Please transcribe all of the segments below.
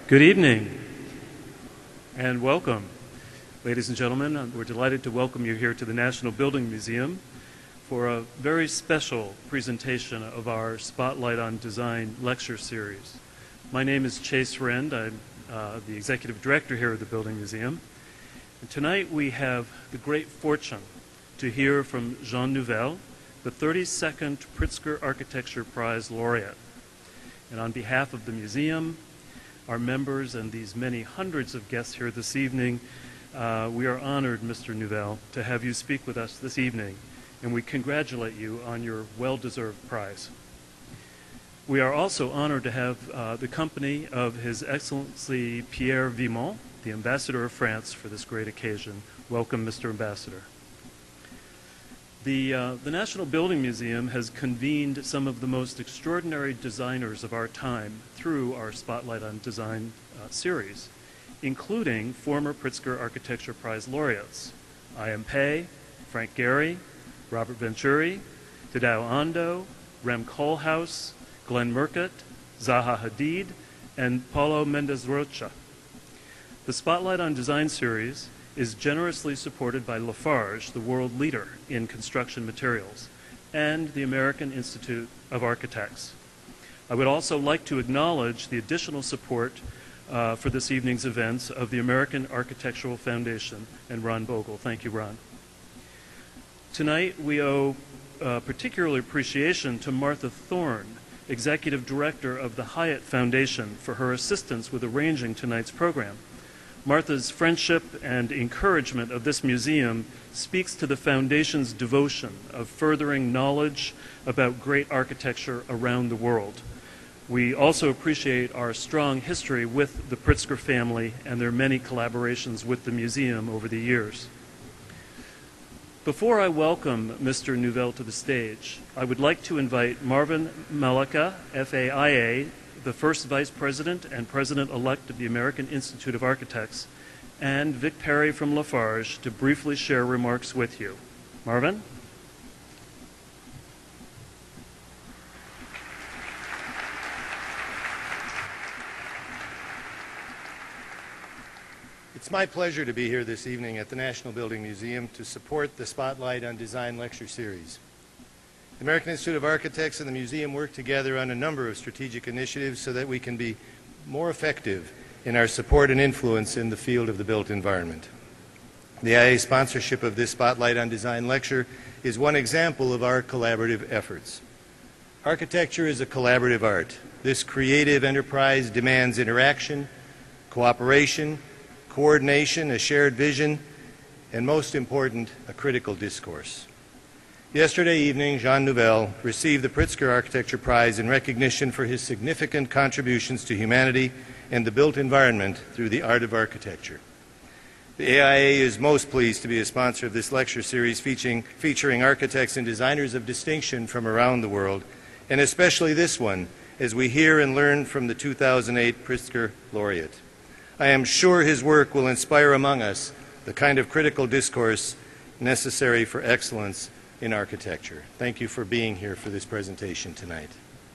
Good evening and welcome. Ladies and gentlemen, we're delighted to welcome you here to the National Building Museum for a very special presentation of our Spotlight on Design lecture series. My name is Chase Rend. I'm the Executive Director here at the Building Museum. And tonight we have the great fortune to hear from Jean Nouvel, the 32nd Pritzker Architecture Prize Laureate. And on behalf of the museum, our members, and these many hundreds of guests here this evening, we are honored, Mr. Nouvel, to have you speak with us this evening, and we congratulate you on your well-deserved prize. We are also honored to have the company of His Excellency Pierre Vimont, the Ambassador of France, for this great occasion. Welcome, Mr. Ambassador. The National Building Museum has convened some of the most extraordinary designers of our time through our Spotlight on Design series, including former Pritzker Architecture Prize Laureates, I.M. Pei, Frank Gehry, Robert Venturi, Tadao Ando, Rem Koolhaas, Glenn Murcutt, Zaha Hadid, and Paulo Mendes Rocha. The Spotlight on Design series is generously supported by Lafarge, the world leader in construction materials, and the American Institute of Architects. I would also like to acknowledge the additional support for this evening's events of the American Architectural Foundation and Ron Bogle. Thank you, Ron. Tonight we owe particular appreciation to Martha Thorne, Executive Director of the Hyatt Foundation, for her assistance with arranging tonight's program. Martha's friendship and encouragement of this museum speaks to the Foundation's devotion of furthering knowledge about great architecture around the world. We also appreciate our strong history with the Pritzker family and their many collaborations with the museum over the years. Before I welcome Mr. Nouvel to the stage, I would like to invite Marvin Malika, FAIA, the first Vice President and President-elect of the American Institute of Architects, and Vic Perry from Lafarge to briefly share remarks with you. Marvin? It's my pleasure to be here this evening at the National Building Museum to support the Spotlight on Design lecture series. The American Institute of Architects and the museum work together on a number of strategic initiatives so that we can be more effective in our support and influence in the field of the built environment. The IA sponsorship of this Spotlight on Design lecture is one example of our collaborative efforts. Architecture is a collaborative art. This creative enterprise demands interaction, cooperation, coordination, a shared vision, and most important, a critical discourse. Yesterday evening, Jean Nouvel received the Pritzker Architecture Prize in recognition for his significant contributions to humanity and the built environment through the art of architecture. The AIA is most pleased to be a sponsor of this lecture series featuring architects and designers of distinction from around the world, and especially this one, as we hear and learn from the 2008 Pritzker Laureate. I am sure his work will inspire among us the kind of critical discourse necessary for excellence in architecture. Thank you for being here for this presentation tonight.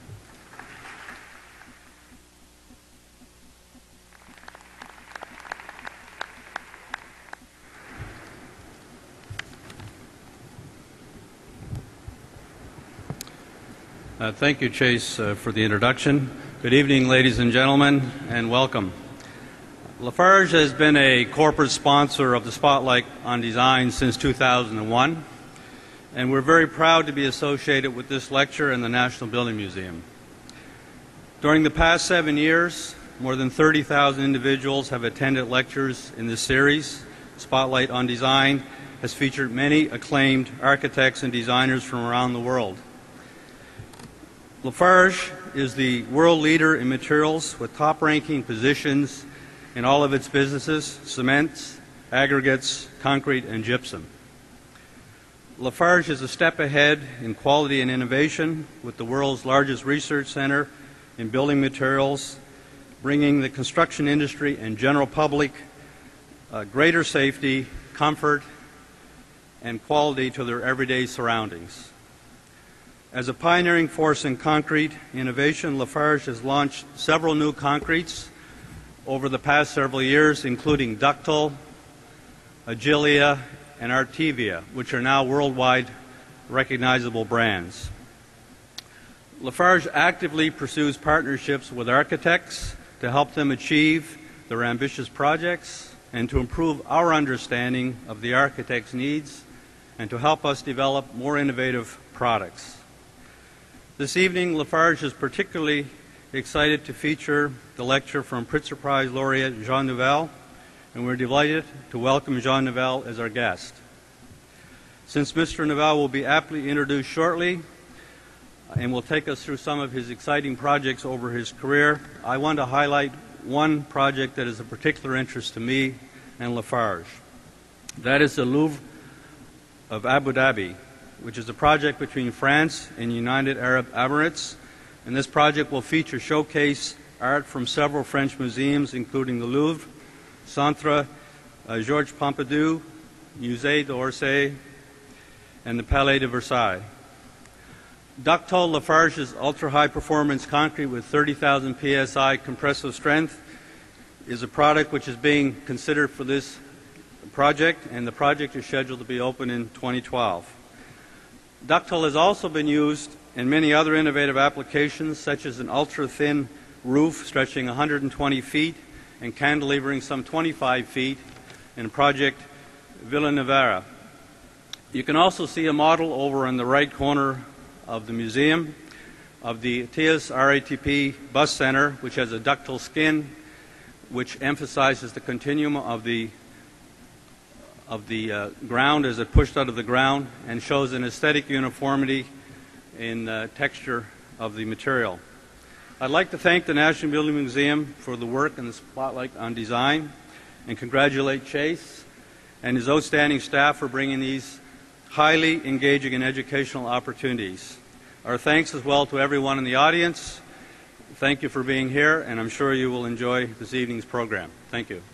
Thank you, Chase, for the introduction. Good evening, ladies and gentlemen, and welcome. Lafarge has been a corporate sponsor of the Spotlight on Design since 2001. And we're very proud to be associated with this lecture in the National Building Museum. During the past 7 years, more than 30,000 individuals have attended lectures in this series. Spotlight on Design has featured many acclaimed architects and designers from around the world. Lafarge is the world leader in materials with top-ranking positions in all of its businesses: cements, aggregates, concrete, and gypsum. Lafarge is a step ahead in quality and innovation with the world's largest research center in building materials, bringing the construction industry and general public greater safety, comfort, and quality to their everyday surroundings. As a pioneering force in concrete innovation, Lafarge has launched several new concretes over the past several years, including Ductile, Agilia, and Artivia, which are now worldwide recognizable brands. Lafarge actively pursues partnerships with architects to help them achieve their ambitious projects and to improve our understanding of the architect's needs and to help us develop more innovative products. This evening, Lafarge is particularly excited to feature the lecture from Pritzker Prize Laureate Jean Nouvel, and we're delighted to welcome Jean Nouvel as our guest. Since Mr. Nouvel will be aptly introduced shortly and will take us through some of his exciting projects over his career, I want to highlight one project that is of particular interest to me and Lafarge. That is the Louvre of Abu Dhabi, which is a project between France and United Arab Emirates. And this project will feature showcase art from several French museums, including the Louvre, Centre Georges Pompidou, Musée d'Orsay, and the Palais de Versailles. Ductile, Lafarge's ultra-high performance concrete with 30,000 psi compressive strength, is a product which is being considered for this project, and the project is scheduled to be open in 2012. Ductile has also been used in many other innovative applications, such as an ultra-thin roof stretching 120 feet and cantilevering some 25 feet in Project Villa Nevera. You can also see a model over in the right corner of the museum of the TIAS RATP bus center, which has a ductile skin which emphasizes the continuum of the ground as it pushed out of the ground and shows an aesthetic uniformity in the texture of the material. I'd like to thank the National Building Museum for the work and the spotlight on design and congratulate Chase and his outstanding staff for bringing these highly engaging and educational opportunities. Our thanks as well to everyone in the audience. Thank you for being here, and I'm sure you will enjoy this evening's program. Thank you.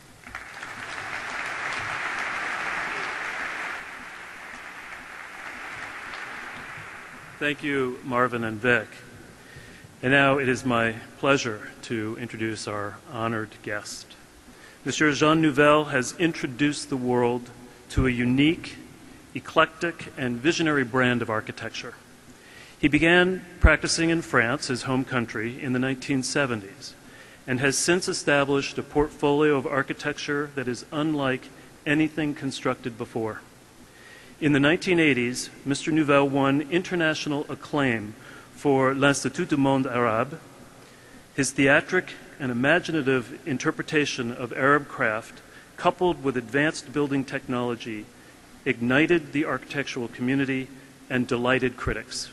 Thank you, Marvin and Vic. And now it is my pleasure to introduce our honored guest. Monsieur Jean Nouvel has introduced the world to a unique, eclectic, and visionary brand of architecture. He began practicing in France, his home country, in the 1970s, and has since established a portfolio of architecture that is unlike anything constructed before. In the 1980s, Mr. Nouvel won international acclaim for l'Institut du Monde Arabe. His theatric and imaginative interpretation of Arab craft, coupled with advanced building technology, ignited the architectural community and delighted critics.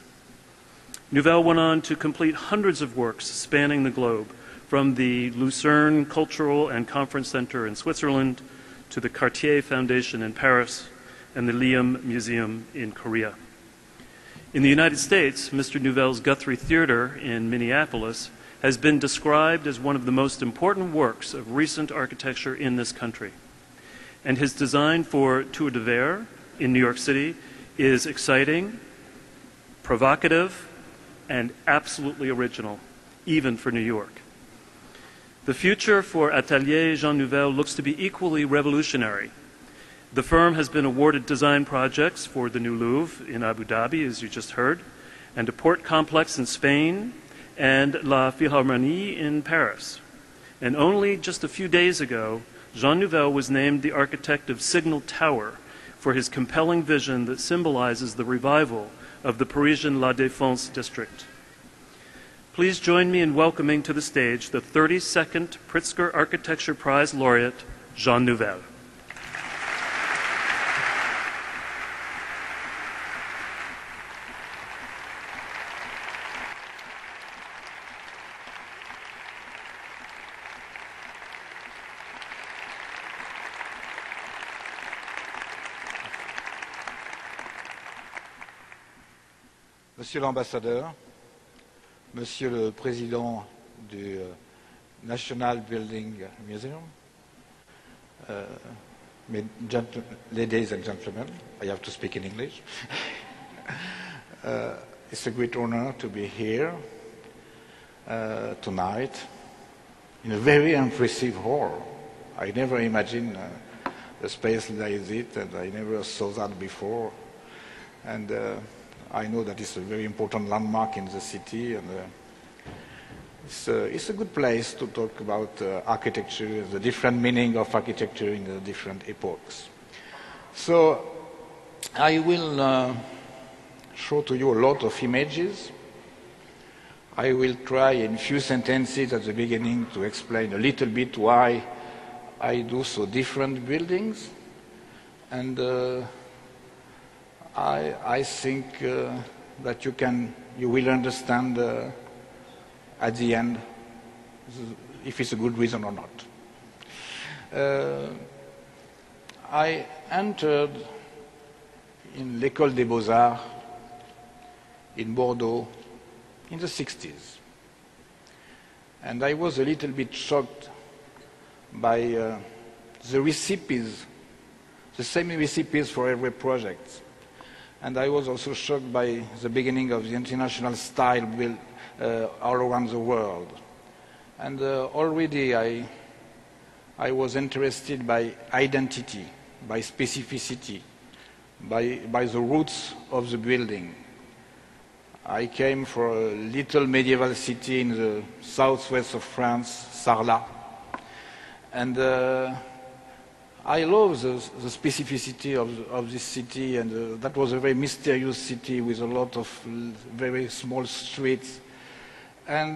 Nouvel went on to complete hundreds of works spanning the globe, from the Lucerne Cultural and Conference Center in Switzerland to the Cartier Foundation in Paris and the Liam Museum in Korea. In the United States, Mr. Nouvel's Guthrie Theater in Minneapolis has been described as one of the most important works of recent architecture in this country. And his design for Tour de Verre in New York City is exciting, provocative, and absolutely original, even for New York. The future for Atelier Jean Nouvel looks to be equally revolutionary. The firm has been awarded design projects for the new Louvre in Abu Dhabi, as you just heard, and a port complex in Spain, and La Philharmonie in Paris. And only just a few days ago, Jean Nouvel was named the architect of Signal Tower for his compelling vision that symbolizes the revival of the Parisian La Défense district. Please join me in welcoming to the stage the 32nd Pritzker Architecture Prize Laureate, Jean Nouvel. Monsieur l'ambassadeur, Monsieur le Président du National Building Museum, ladies and gentlemen, I have to speak in English. It's a great honor to be here tonight in a very impressive hall. I never imagined a space like it, and I never saw that before. And I know that it's a very important landmark in the city, and it's a good place to talk about architecture, the different meaning of architecture in the different epochs. So I will show to you a lot of images. I will try in few sentences at the beginning to explain a little bit why I do so different buildings, and I think that you will understand at the end if it's a good reason or not. I entered in l'École des Beaux-Arts in Bordeaux in the 60s. And I was a little bit shocked by the recipes, the same recipes for every project. And I was also shocked by the beginning of the international style built all around the world. And already I was interested by identity, by specificity, by the roots of the building. I came from a little medieval city in the southwest of France, Sarlat. And I love the specificity of this city, and that was a very mysterious city with a lot of very small streets. And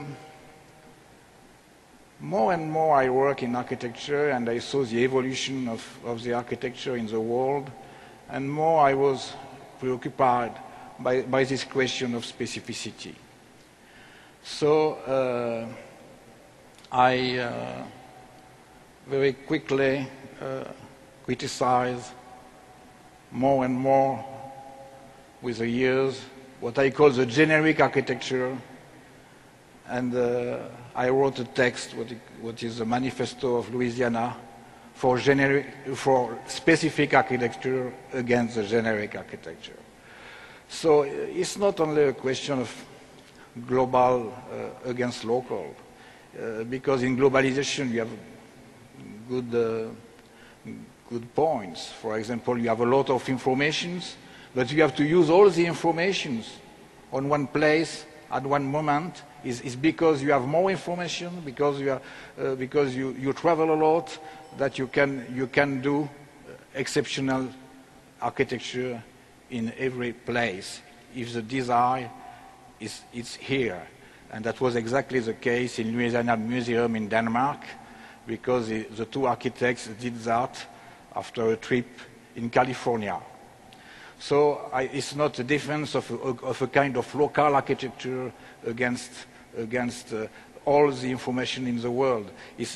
more and more I work in architecture, and I saw the evolution of the architecture in the world, and more I was preoccupied by this question of specificity. So I very quickly criticize more and more with the years what I call the generic architecture, and I wrote a text, what is the Manifesto of Louisiana, for specific architecture against the generic architecture. So it's not only a question of global against local, because in globalization you have good points. For example, you have a lot of informations, but you have to use all the informations on one place at one moment. Is because you have more information, because you travel a lot, that you can do exceptional architecture in every place if the desire is here. And that was exactly the case in Louisiana Museum in Denmark, because the two architects did that after a trip in California. So it's not a defense of a kind of local architecture against all the information in the world.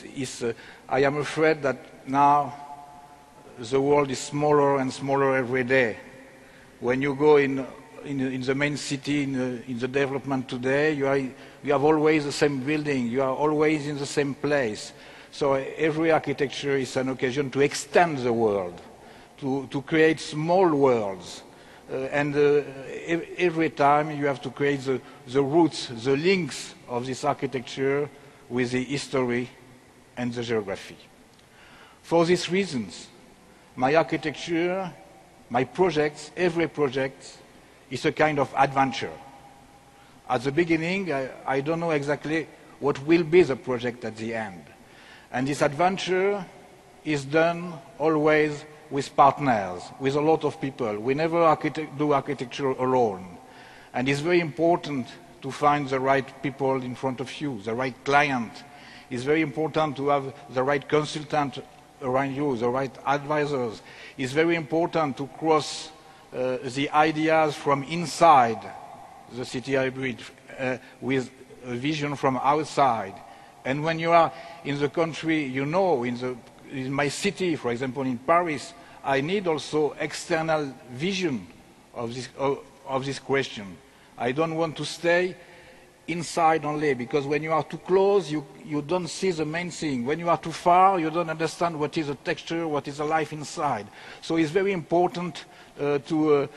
I am afraid that now the world is smaller and smaller every day. When you go in the main city, in the development today, you have always the same building, you are always in the same place. So every architecture is an occasion to extend the world, to create small worlds. And every time you have to create the roots, the links of this architecture with the history and the geography. For these reasons, my architecture, my projects, every project is a kind of adventure. At the beginning, I don't know exactly what will be the project at the end. And this adventure is done always with partners, with a lot of people. We never do architecture alone. And it's very important to find the right people in front of you, the right client. It's very important to have the right consultant around you, the right advisors. It's very important to cross the ideas from inside the city hybrid with a vision from outside. And when you are in the country, you know, in my city, for example, in Paris, I need also external vision of this question. I don't want to stay inside only, because when you are too close, you don't see the main thing. When you are too far, you don't understand what is the texture, what is the life inside. So it's very important to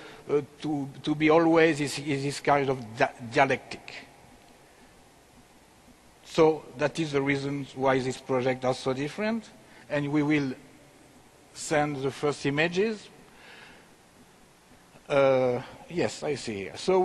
be always this kind of dialectic. So that is the reason why these projects are so different. And we will send the first images. Yes, I see here. So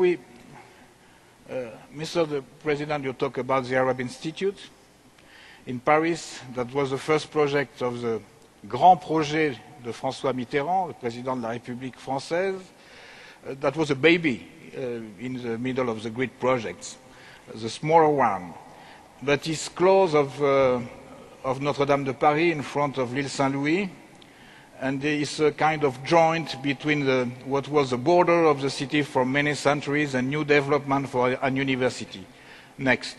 Mr. the President, you talk about the Arab Institute in Paris. That was the first project of the Grand Projet de François Mitterrand, the President de la République française. That was a baby in the middle of the great projects, the smaller one. But it's close of Notre-Dame de Paris in front of l'Île Saint-Louis. And there is a kind of joint between what was the border of the city for many centuries and new development for a university. Next.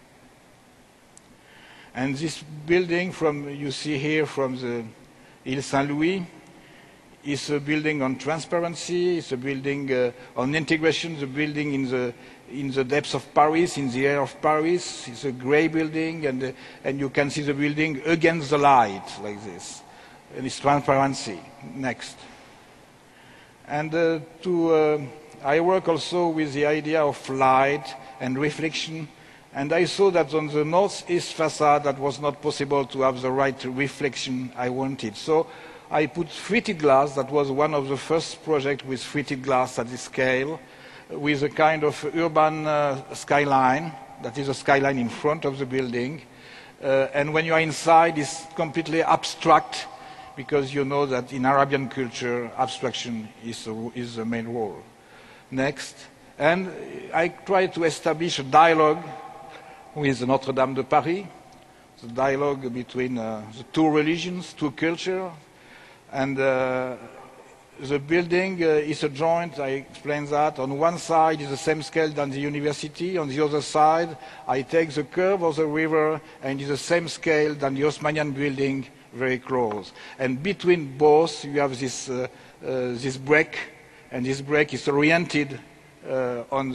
And this building you see here from the Île Saint-Louis is a building on transparency, it's a building on integration, the building in the depths of Paris, in the air of Paris. It's a gray building, and you can see the building against the light, like this. And it's transparency. Next. And I work also with the idea of light and reflection, and I saw that on the northeast facade that was not possible to have the right reflection I wanted. So I put fritted glass. That was one of the first projects with fritted glass at this scale, with a kind of urban skyline. That is a skyline in front of the building. And when you are inside, it's completely abstract, because you know that in Arabian culture, abstraction is the main role. Next. And I tried to establish a dialogue with Notre-Dame de Paris, the dialogue between the two religions, two cultures. And the building is a joint, I explained that. On one side is the same scale than the university. On the other side, I take the curve of the river, and it's the same scale than the Haussmannian building, very close. And between both, you have this break, and this break is oriented on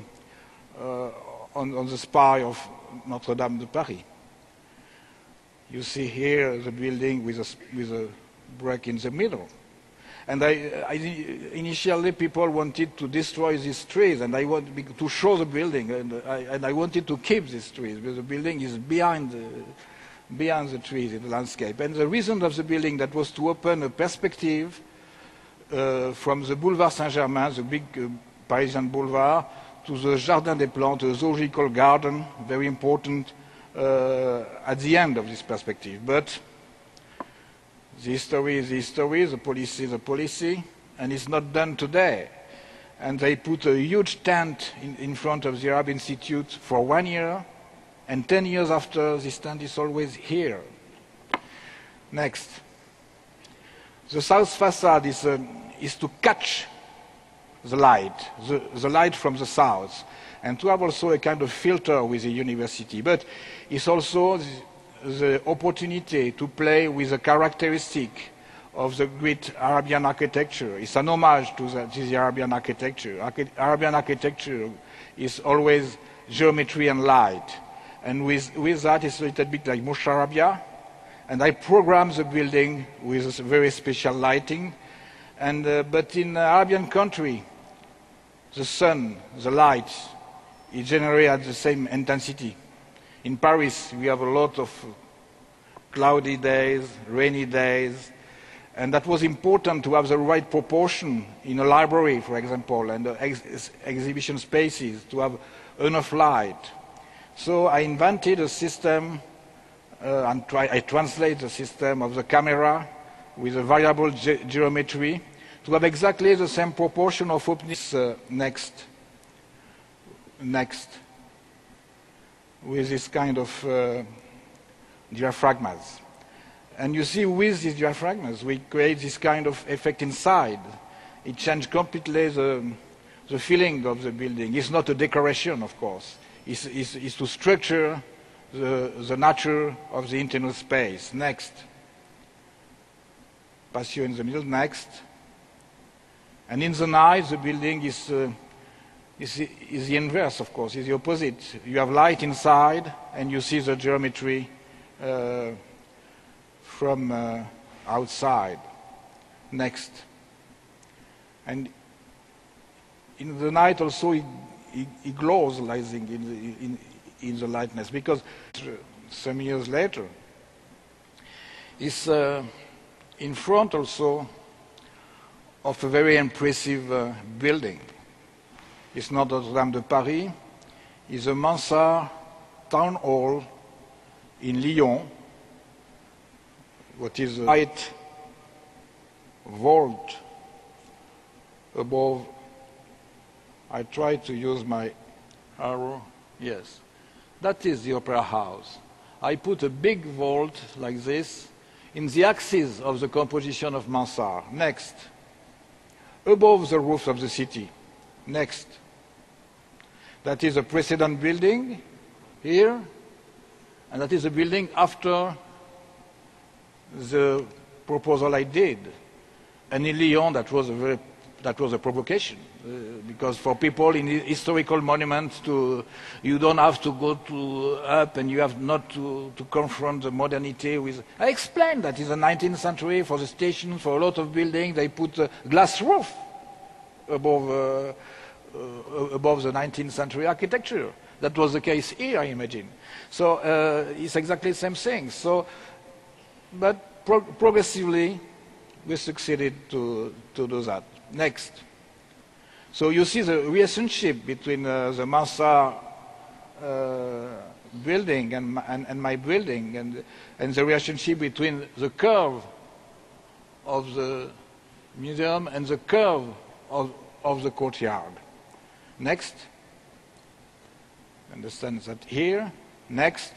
the spire of Notre-Dame de Paris. You see here the building with a break in the middle. And initially people wanted to destroy these trees, and I wanted to show the building, and I wanted to keep these trees, because the building is behind the trees in the landscape. And the reason of the building, that was to open a perspective from the Boulevard Saint-Germain, the big Parisian boulevard, to the Jardin des Plantes, a zoological garden, very important at the end of this perspective. But the history is the history, the policy is the policy, and it's not done today. And they put a huge tent in front of the Arab Institute for 1 year, and 10 years after, this tent is always here. Next. The south facade is to catch the light from the south, and to have also a kind of filter with the university. But it's also the opportunity to play with the characteristic of the great Arabian architecture. It's an homage to the Arabian architecture. Arabian architecture is always geometry and light. And with that, it's a little bit like Musharabia. And I program the building with very special lighting. But in Arabian country, the sun, the light, it generates at the same intensity. In Paris, we have a lot of cloudy days, rainy days, and that was important to have the right proportion in a library, for example, and exhibition spaces, to have enough light. So I invented a system, I translate the system of the camera with a variable geometry to have exactly the same proportion of openness. Next. With this kind of diaphragmas. And you see, with these diaphragmas, we create this kind of effect inside. It changes completely the feeling of the building. It's not a decoration, of course. It's to structure the nature of the internal space. Next. Patio in the middle. Next. And in the night, the building is the inverse, of course, is the opposite. You have light inside, and you see the geometry from outside. Next. And in the night also, it glows, like in the lightness, because some years later, it's in front also of a very impressive building. It's Notre Dame de Paris. It's a Mansart town hall in Lyon, what is a white vault above. I try to use my arrow. Yes, that is the opera house. I put a big vault like this in the axis of the composition of Mansart. Next, above the roof of the city. Next, that is a precedent building here, and that is a building after the proposal I did. And in Lyon, that was a provocation, because for people in historical monuments, you don't have to go up, and you have not to confront the modernity with. I explained that in the 19th century, for the station, for a lot of buildings, they put a glass roof above the 19th century architecture. That was the case here, I imagine. So it's exactly the same thing. So, but progressively, we succeeded to do that. Next. So you see the relationship between the Mansart building and my building, and the relationship between the curve of the museum and the curve of the courtyard. Next. Understand that here. Next.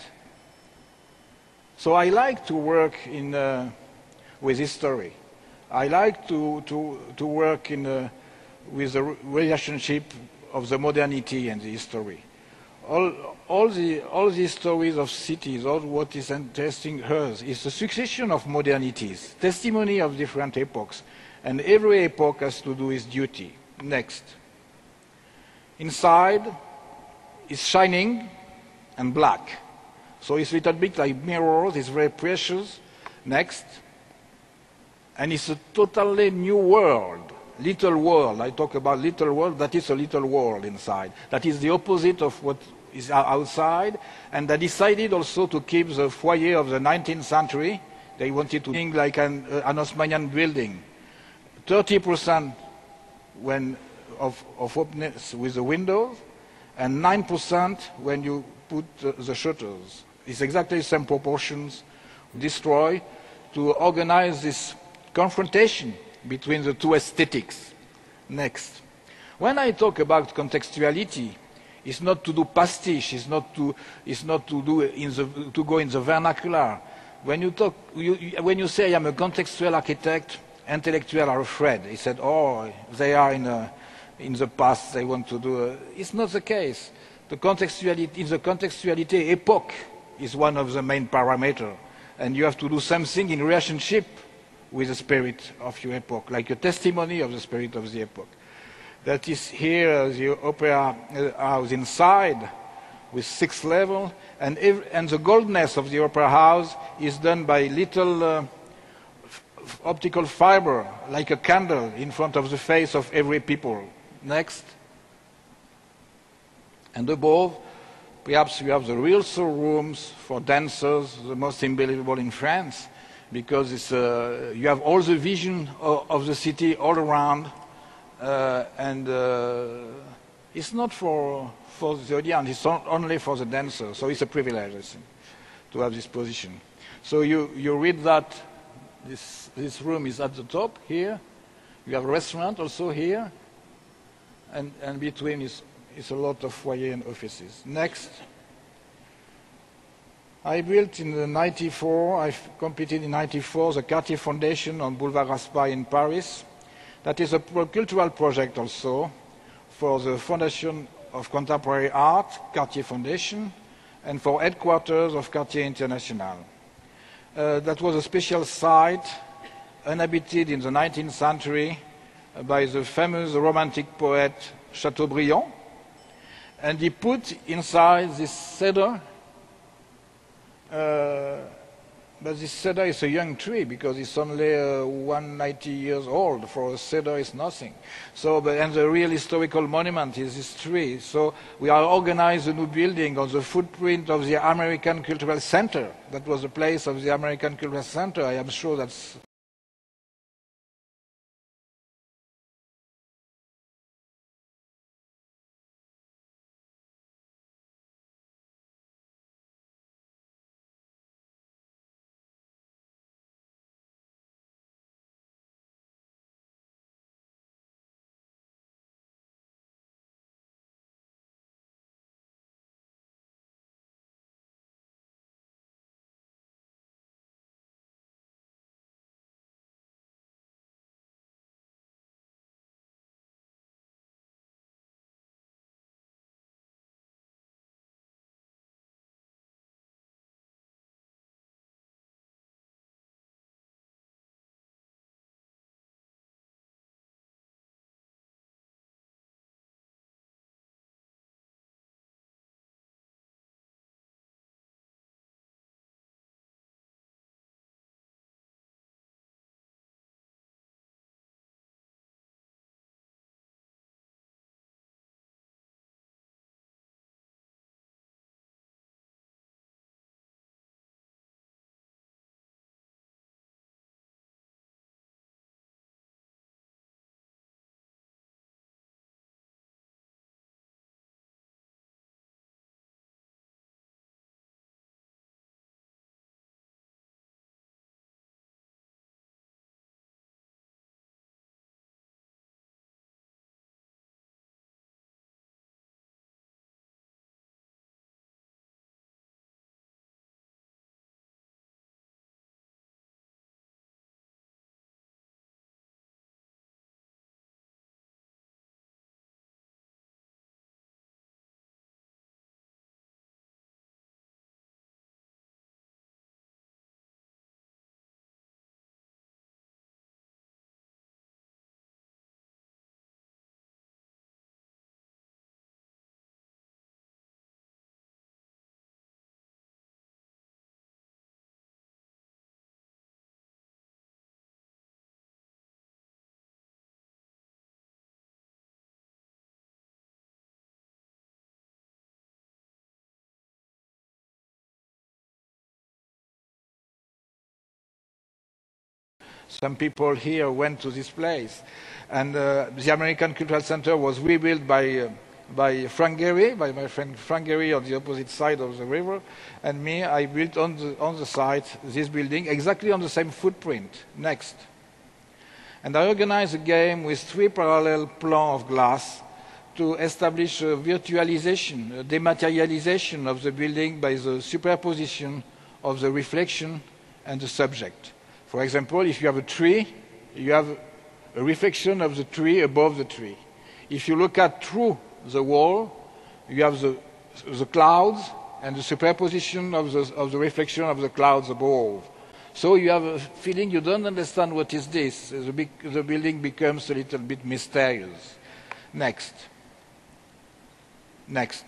So I like to work with history. I like to work with the relationship of the modernity and the history. All the stories of cities, all what is interesting us is the succession of modernities, testimony of different epochs, and every epoch has to do its duty. Next. Inside is shining and black. So it's a little bit like mirrors, it's very precious. Next. And it's a totally new world, little world. I talk about little world, that is a little world inside. That is the opposite of what is outside. And they decided also to keep the foyer of the 19th century. They wanted to think like an Haussmannian building. 30% of openness with the windows, and 9% when you put the shutters. It's exactly the same proportions, destroy, to organize this confrontation between the two aesthetics. Next. When I talk about contextuality, it's not to do pastiche, it's not to go in the vernacular. When you say I'm a contextual architect, intellectuals are afraid. He said, oh, they are in the past, they want to do. It's not the case. In the contextuality, epoch is one of the main parameters, and you have to do something in relationship with the spirit of your epoch, like a testimony of the spirit of the epoch. That is here, the opera house inside, with 6 levels, and the goldness of the opera house is done by little optical fiber, like a candle in front of the face of every people. Next. And above, perhaps you have the rehearsal rooms for dancers, the most unbelievable in France, because you have all the vision of the city all around, and it's not for the audience, it's only for the dancers, so it's a privilege, I think, to have this position. So you read that this room is at the top here, you have a restaurant also here, and between is a lot of foyer and offices. Next. I built in 94, I completed in 94 the Cartier Foundation on Boulevard Raspail in Paris. That is a cultural project also for the Foundation of Contemporary Art, Cartier Foundation, and for headquarters of Cartier International. That was a special site, inhabited in the 19th century by the famous romantic poet Chateaubriand, and he put inside this cedar but this cedar is a young tree because it's only 190 years old. For a cedar, it's nothing. So, and the real historical monument is this tree. So we are organizing a new building on the footprint of the American Cultural Center. That was the place of the American Cultural Center. I am sure that's. Some people here went to this place. And the American Cultural Center was rebuilt by Frank Gehry, by my friend Frank Gehry on the opposite side of the river. And me, I built on the site this building, exactly on the same footprint, next. And I organized a game with 3 parallel plans of glass to establish a virtualization, a dematerialization of the building by the superposition of the reflection and the subject. For example, if you have a tree, you have a reflection of the tree above the tree. If you look at through the wall, you have the clouds and the superposition of the reflection of the clouds above. So you have a feeling you don't understand what is this. The building becomes a little bit mysterious. Next. Next.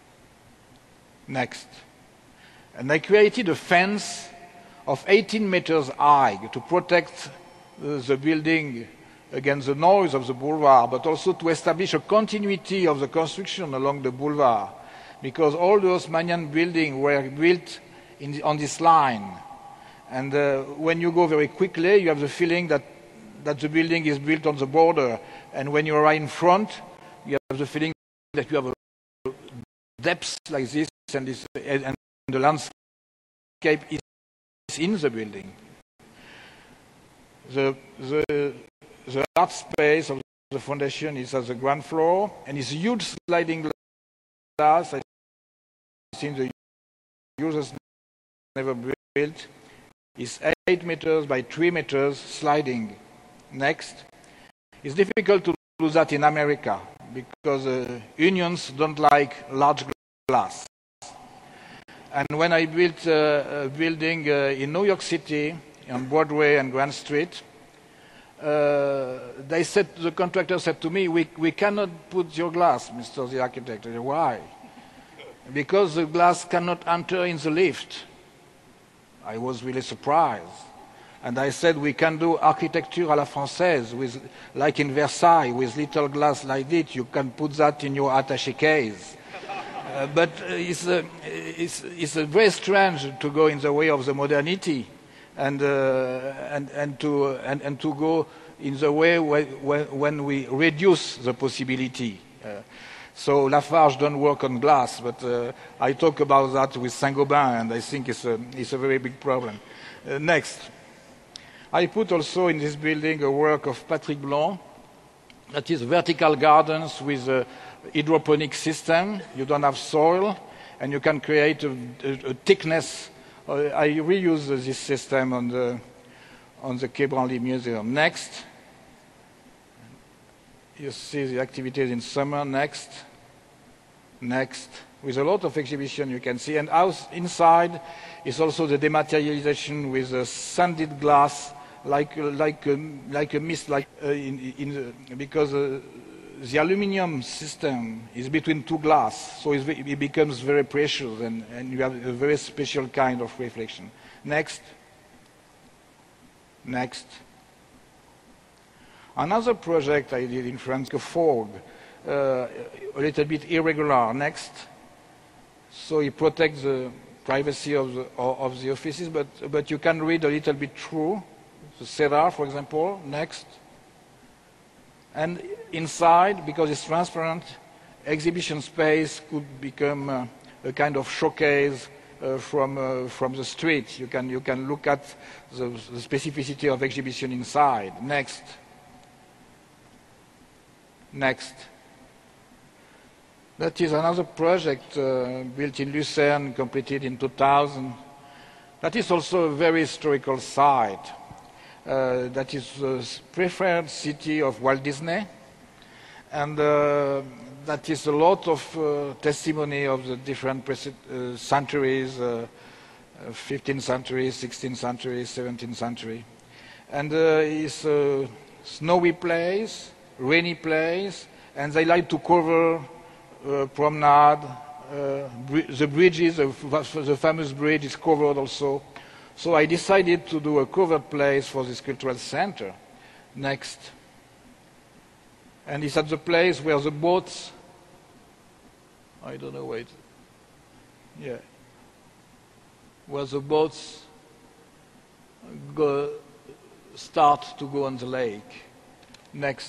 Next. And I created a fence of 18 meters high to protect the building against the noise of the boulevard, but also to establish a continuity of the construction along the boulevard, because all the Haussmannian buildings were built on this line. And when you go very quickly, you have the feeling that the building is built on the border. And when you are right in front, you have the feeling that you have a depth like this, and the landscape is in the building. The art space of the foundation is at the ground floor, and it's huge sliding glass. I think the users never built. It's 8 meters by 3 meters sliding. Next. It's difficult to do that in America because unions don't like large glass. And when I built a building in New York City, on Broadway and Grand Street, the contractor said to me, we cannot put your glass, Mr. the architect. I said, why? Because the glass cannot enter in the lift. I was really surprised. And I said, we can do architecture à la française, with, like in Versailles, with little glass like this. You can put that in your attaché case. But it's very strange to go in the way of the modernity and to go in the way when we reduce the possibility. So Lafarge don't work on glass, but I talk about that with Saint-Gobain, and I think it's a very big problem. Next. I put also in this building a work of Patrick Blanc, that is vertical gardens with a hydroponic system. You don't have soil, and you can create a thickness. I reuse this system on the Quai Branly Museum. Next. You see the activities in summer. Next. Next. With a lot of exhibition you can see. And inside is also the dematerialization with a sanded glass, like a mist, because the aluminum system is between two glass, so it becomes very precious, and you have a very special kind of reflection. Next. Next. Another project I did in France, a fog, a little bit irregular. Next. So it protects the privacy of the offices, but you can read a little bit through. The cedar, for example. Next. And inside, because it's transparent, exhibition space could become a kind of showcase from the street. You can look at the specificity of exhibition inside. Next. Next. That is another project built in Lucerne, completed in 2000. That is also a very historical site. That is the preferred city of Walt Disney, and that is a lot of testimony of the different centuries, 15th century, 16th century, 17th century. And it's a snowy place, rainy place, and they like to cover promenade. The bridges, the famous bridge is covered also. So I decided to do a covered place for this cultural center. Next. And it's at the place where the boats, I don't know, wait. Yeah. Where the boats start to go on the lake. Next.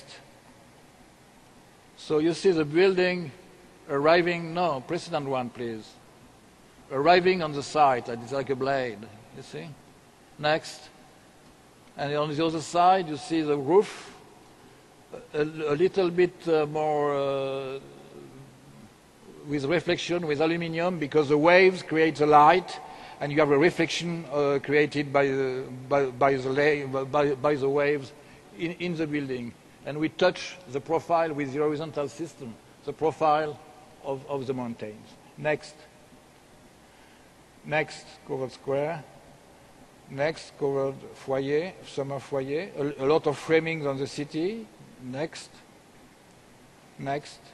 So you see the building arriving, no, precedent one, please. Arriving on the site, it's like a blade. You see? Next. And on the other side, you see the roof, a little bit more with reflection, with aluminium, because the waves create the light, and you have a reflection created by the waves in the building. And we touch the profile with the horizontal system, the profile of the mountains. Next. Next, covered square. Next, covered foyer, summer foyer. A lot of framings on the city. Next. Next.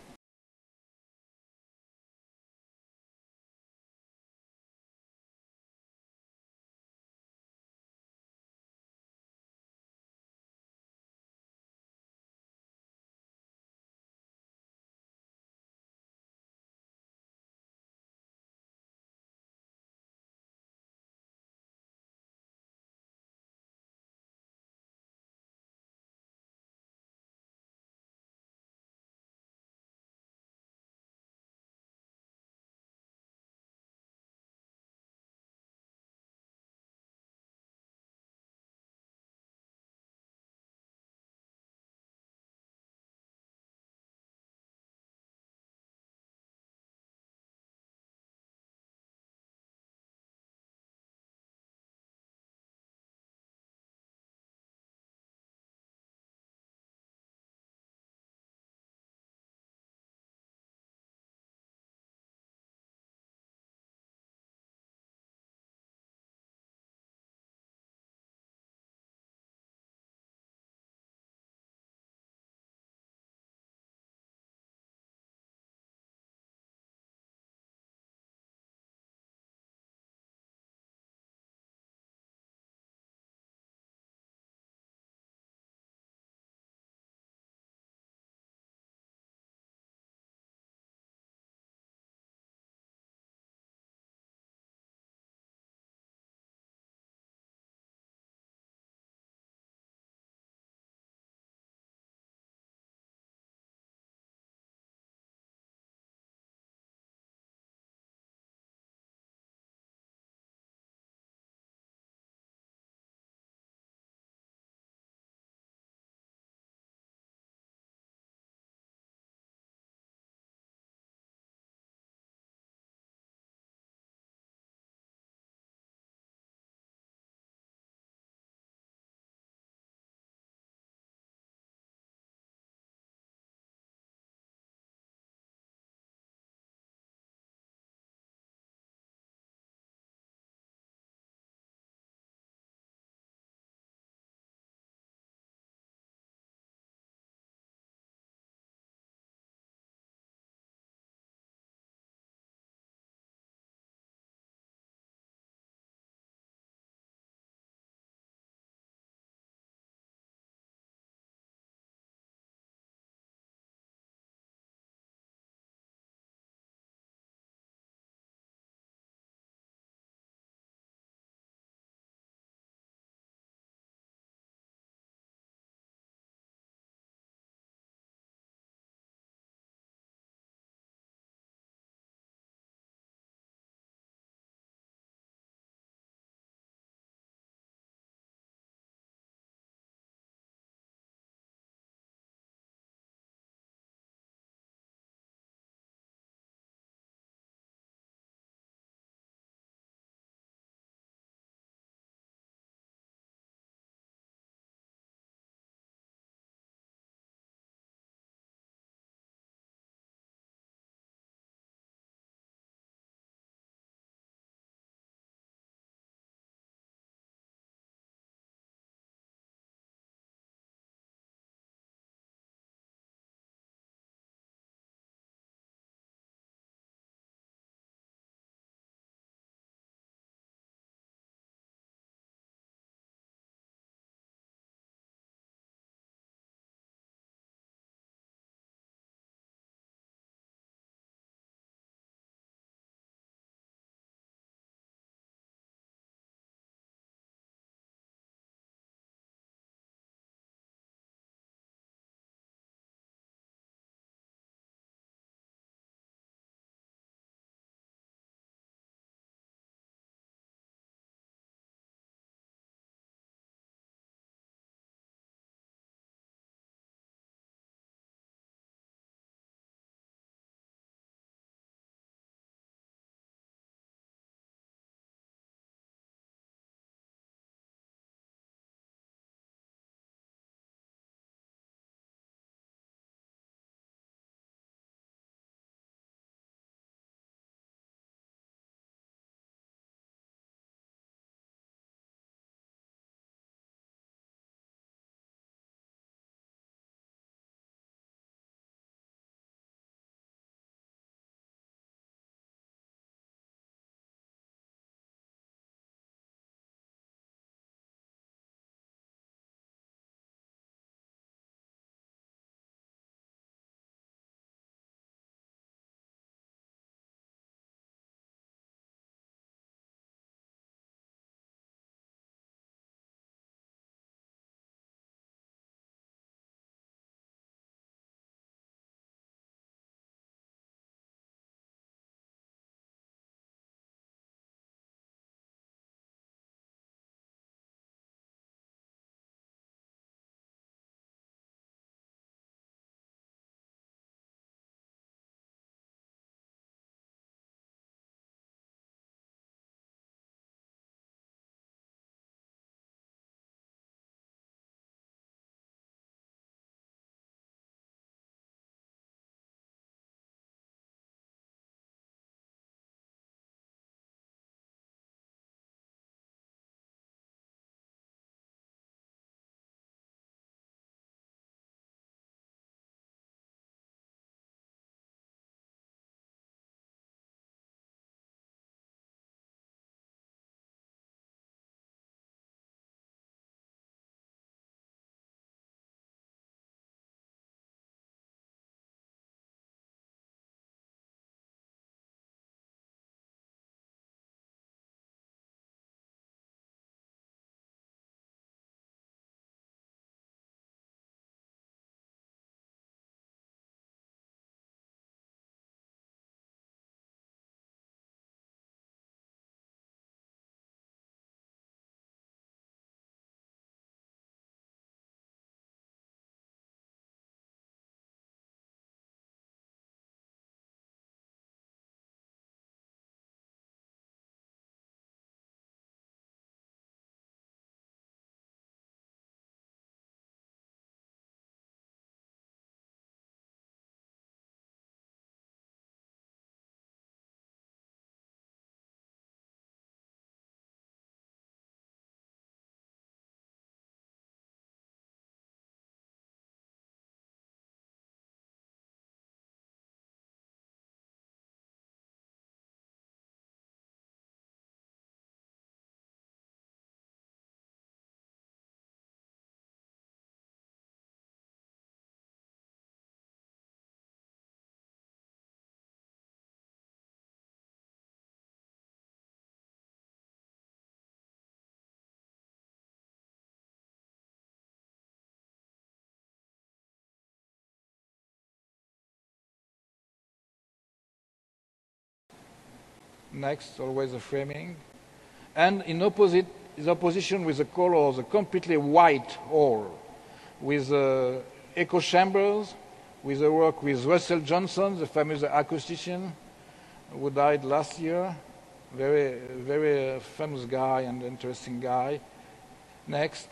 Next, always the framing. And in opposition with the colors, a completely white hall with echo chambers, with the work with Russell Johnson, the famous acoustician who died last year. Very, very famous guy and interesting guy. Next.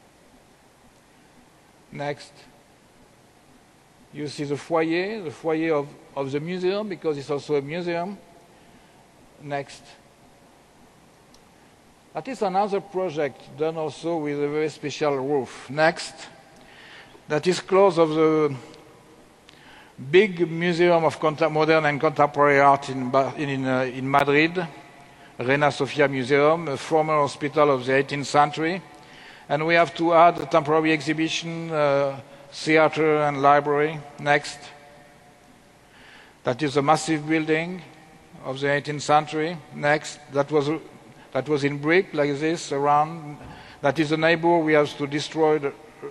Next. You see the foyer of the museum, because it's also a museum. Next. That is another project done also with a very special roof. Next. That is close of the big museum of modern and contemporary art in Madrid, Reina Sofia Museum, a former hospital of the 18th century. And we have to add a temporary exhibition, theater and library. Next. That is a massive building of the 18th century. Next. That was in brick like this around. That is a neighbor we have to destroy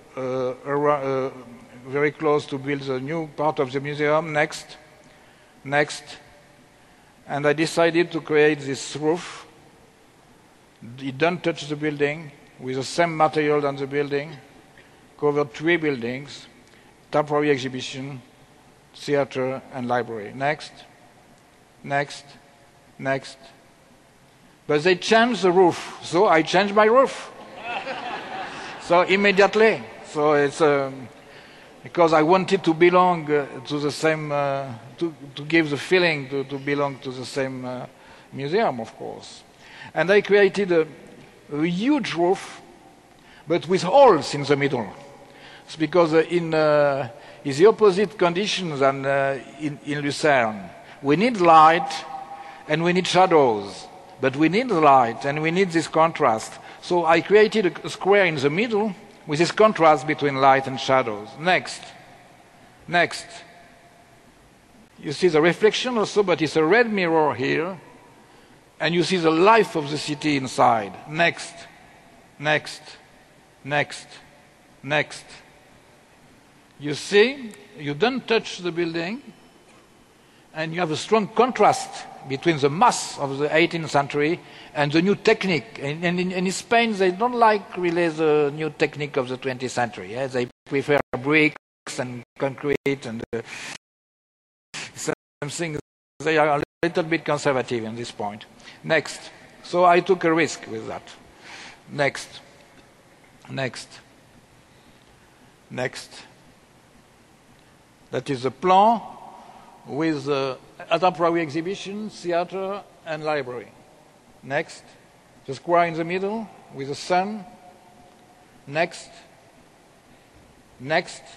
very close to build a new part of the museum. Next. Next. And I decided to create this roof. It don't touch the building, with the same material than the building, covered 3 buildings, temporary exhibition, theater and library. Next. Next. Next. But they changed the roof, so I changed my roof. So immediately. So it's because I wanted to belong to the same, to give the feeling to belong to the same museum, of course. And I created a huge roof, but with holes in the middle. It's because in the opposite conditions than in Lucerne. We need light and we need shadows, but we need light and we need this contrast. So I created a square in the middle with this contrast between light and shadows. Next. Next. You see the reflection also, but it's a red mirror here. And you see the life of the city inside. Next. Next. Next. Next. You see, you don't touch the building, and you have a strong contrast between the mass of the 18th century and the new technique. And in Spain, they don't like really the new technique of the 20th century. Yeah? They prefer bricks and concrete and something. They are a little bit conservative in this point. Next. So I took a risk with that. Next. Next. Next. That is a plan with a temporary exhibition, theater, and library. Next. The square in the middle with the sun. Next. Next.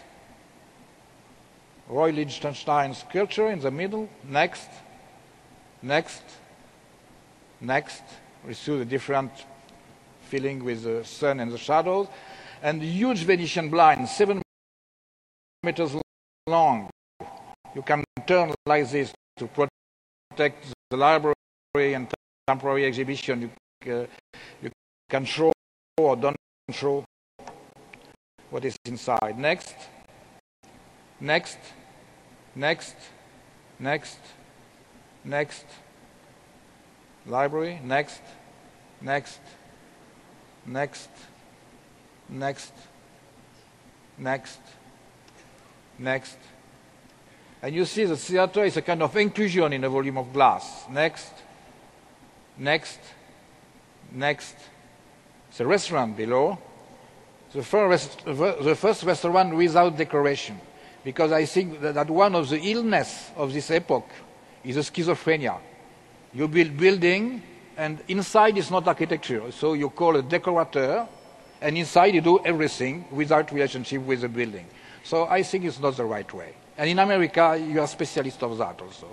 Roy Lichtenstein's sculpture in the middle. Next. Next. Next. We see the different feeling with the sun and the shadows. And huge Venetian blinds, 7 meters long. You can turn like this to protect the library and temporary exhibition. You can show or don't show what is inside. Next. Next. Next. Next. Next. Library. Next. Next. Next. Next. Next. Next. And you see the theater is a kind of inclusion in a volume of glass. Next. Next. Next. The restaurant below. The first restaurant without decoration. Because I think that one of the illness of this epoch is a schizophrenia. You build building and inside is not architecture. So you call a decorateur and inside you do everything without relationship with the building. So I think it's not the right way. And in America, you are specialists of that also.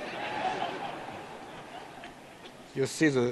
You see the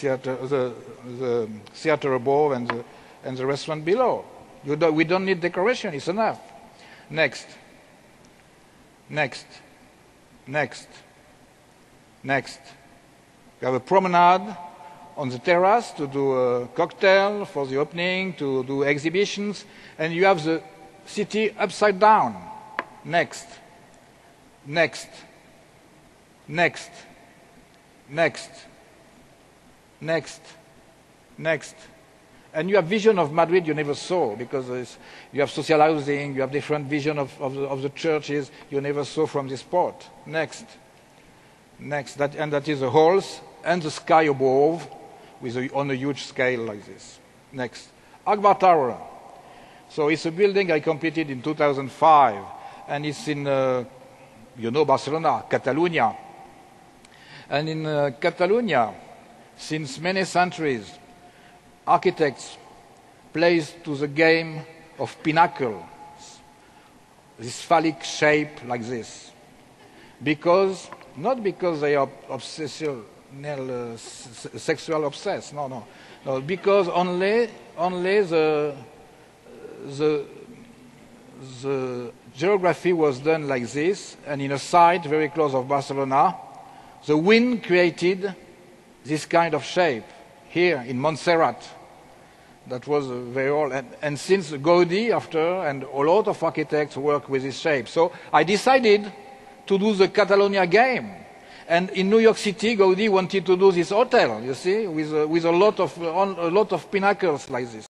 theater above and the restaurant below. We don't need decoration, it's enough. Next. Next. Next. Next. You have a promenade on the terrace to do a cocktail for the opening, to do exhibitions, and you have the city upside down. Next. Next. Next. Next. Next. Next. And you have vision of Madrid you never saw, because you have social housing, you have different vision of the churches you never saw from this spot. Next. Next. And that is the halls and the sky above on a huge scale like this. Next. Akbar Tower. So it's a building I completed in 2005, and it's in, Barcelona, Catalonia. And in Catalonia, since many centuries, architects plays to the game of pinnacles, this phallic shape like this, not because they are sexual obsessed, no, because only the geography was done like this, and in a site very close of Barcelona, the wind created this kind of shape here in Montserrat. That was very old, and since Gaudí after, and a lot of architects work with this shape. So I decided to do the Catalonia game. And in New York City, Gaudí wanted to do this hotel, you see, with a lot of pinnacles like this.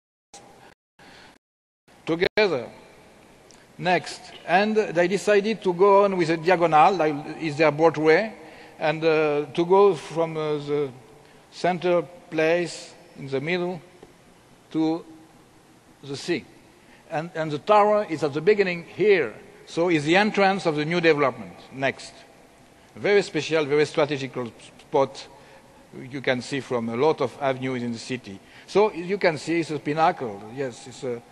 Together. Next. And they decided to go on with a diagonal, like is their Broadway, and to go from the center place in the middle to the sea. And the tower is at the beginning here, so is the entrance of the new development. Next. Very special, very strategical spot you can see from a lot of avenues in the city. So you can see it's a pinnacle. Yes,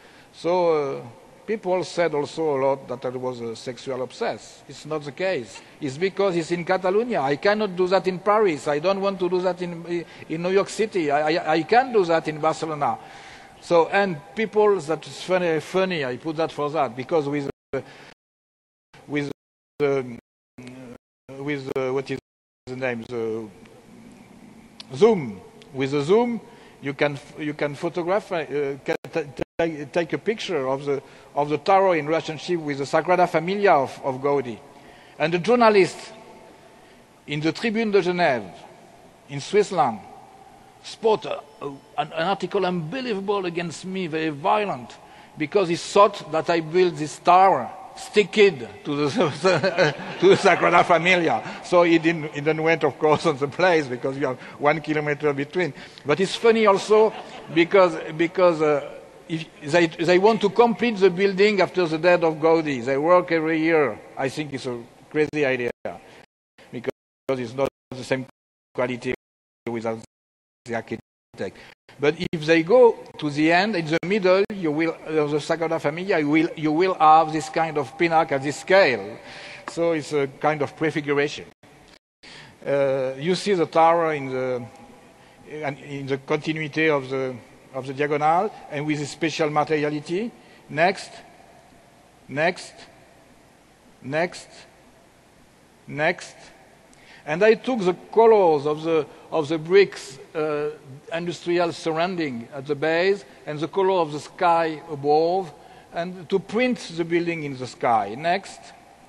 people said also a lot that I was a sexual obsessed. It's not the case. It's because it's in Catalonia. I cannot do that in Paris. I don't want to do that in New York City. I can do that in Barcelona. So, and people, that's funny, I put that for that, because with what is the name, the zoom. With the zoom, you can photograph, take a picture of the tower in relationship with the Sagrada Familia of Gaudí. And the journalist in the Tribune de Genève, in Switzerland, spot an article unbelievable against me, very violent, because he thought that I built this tower sticked to the Sagrada Familia. So he didn't went, of course, on the place, because you have 1 kilometer between. But it's funny also because if they want to complete the building after the death of Gaudí. They work every year. I think it's a crazy idea, because it's not the same quality without the architect. But if they go to the end, in the middle, you will the Sagrada Familia, you will have this kind of pinnacle at this scale. So it's a kind of prefiguration. You see the tower in the continuity of the diagonal, and with a special materiality. Next, next, next, next. And I took the colors of the bricks industrial surrounding at the base, and the color of the sky above, and to print the building in the sky. Next.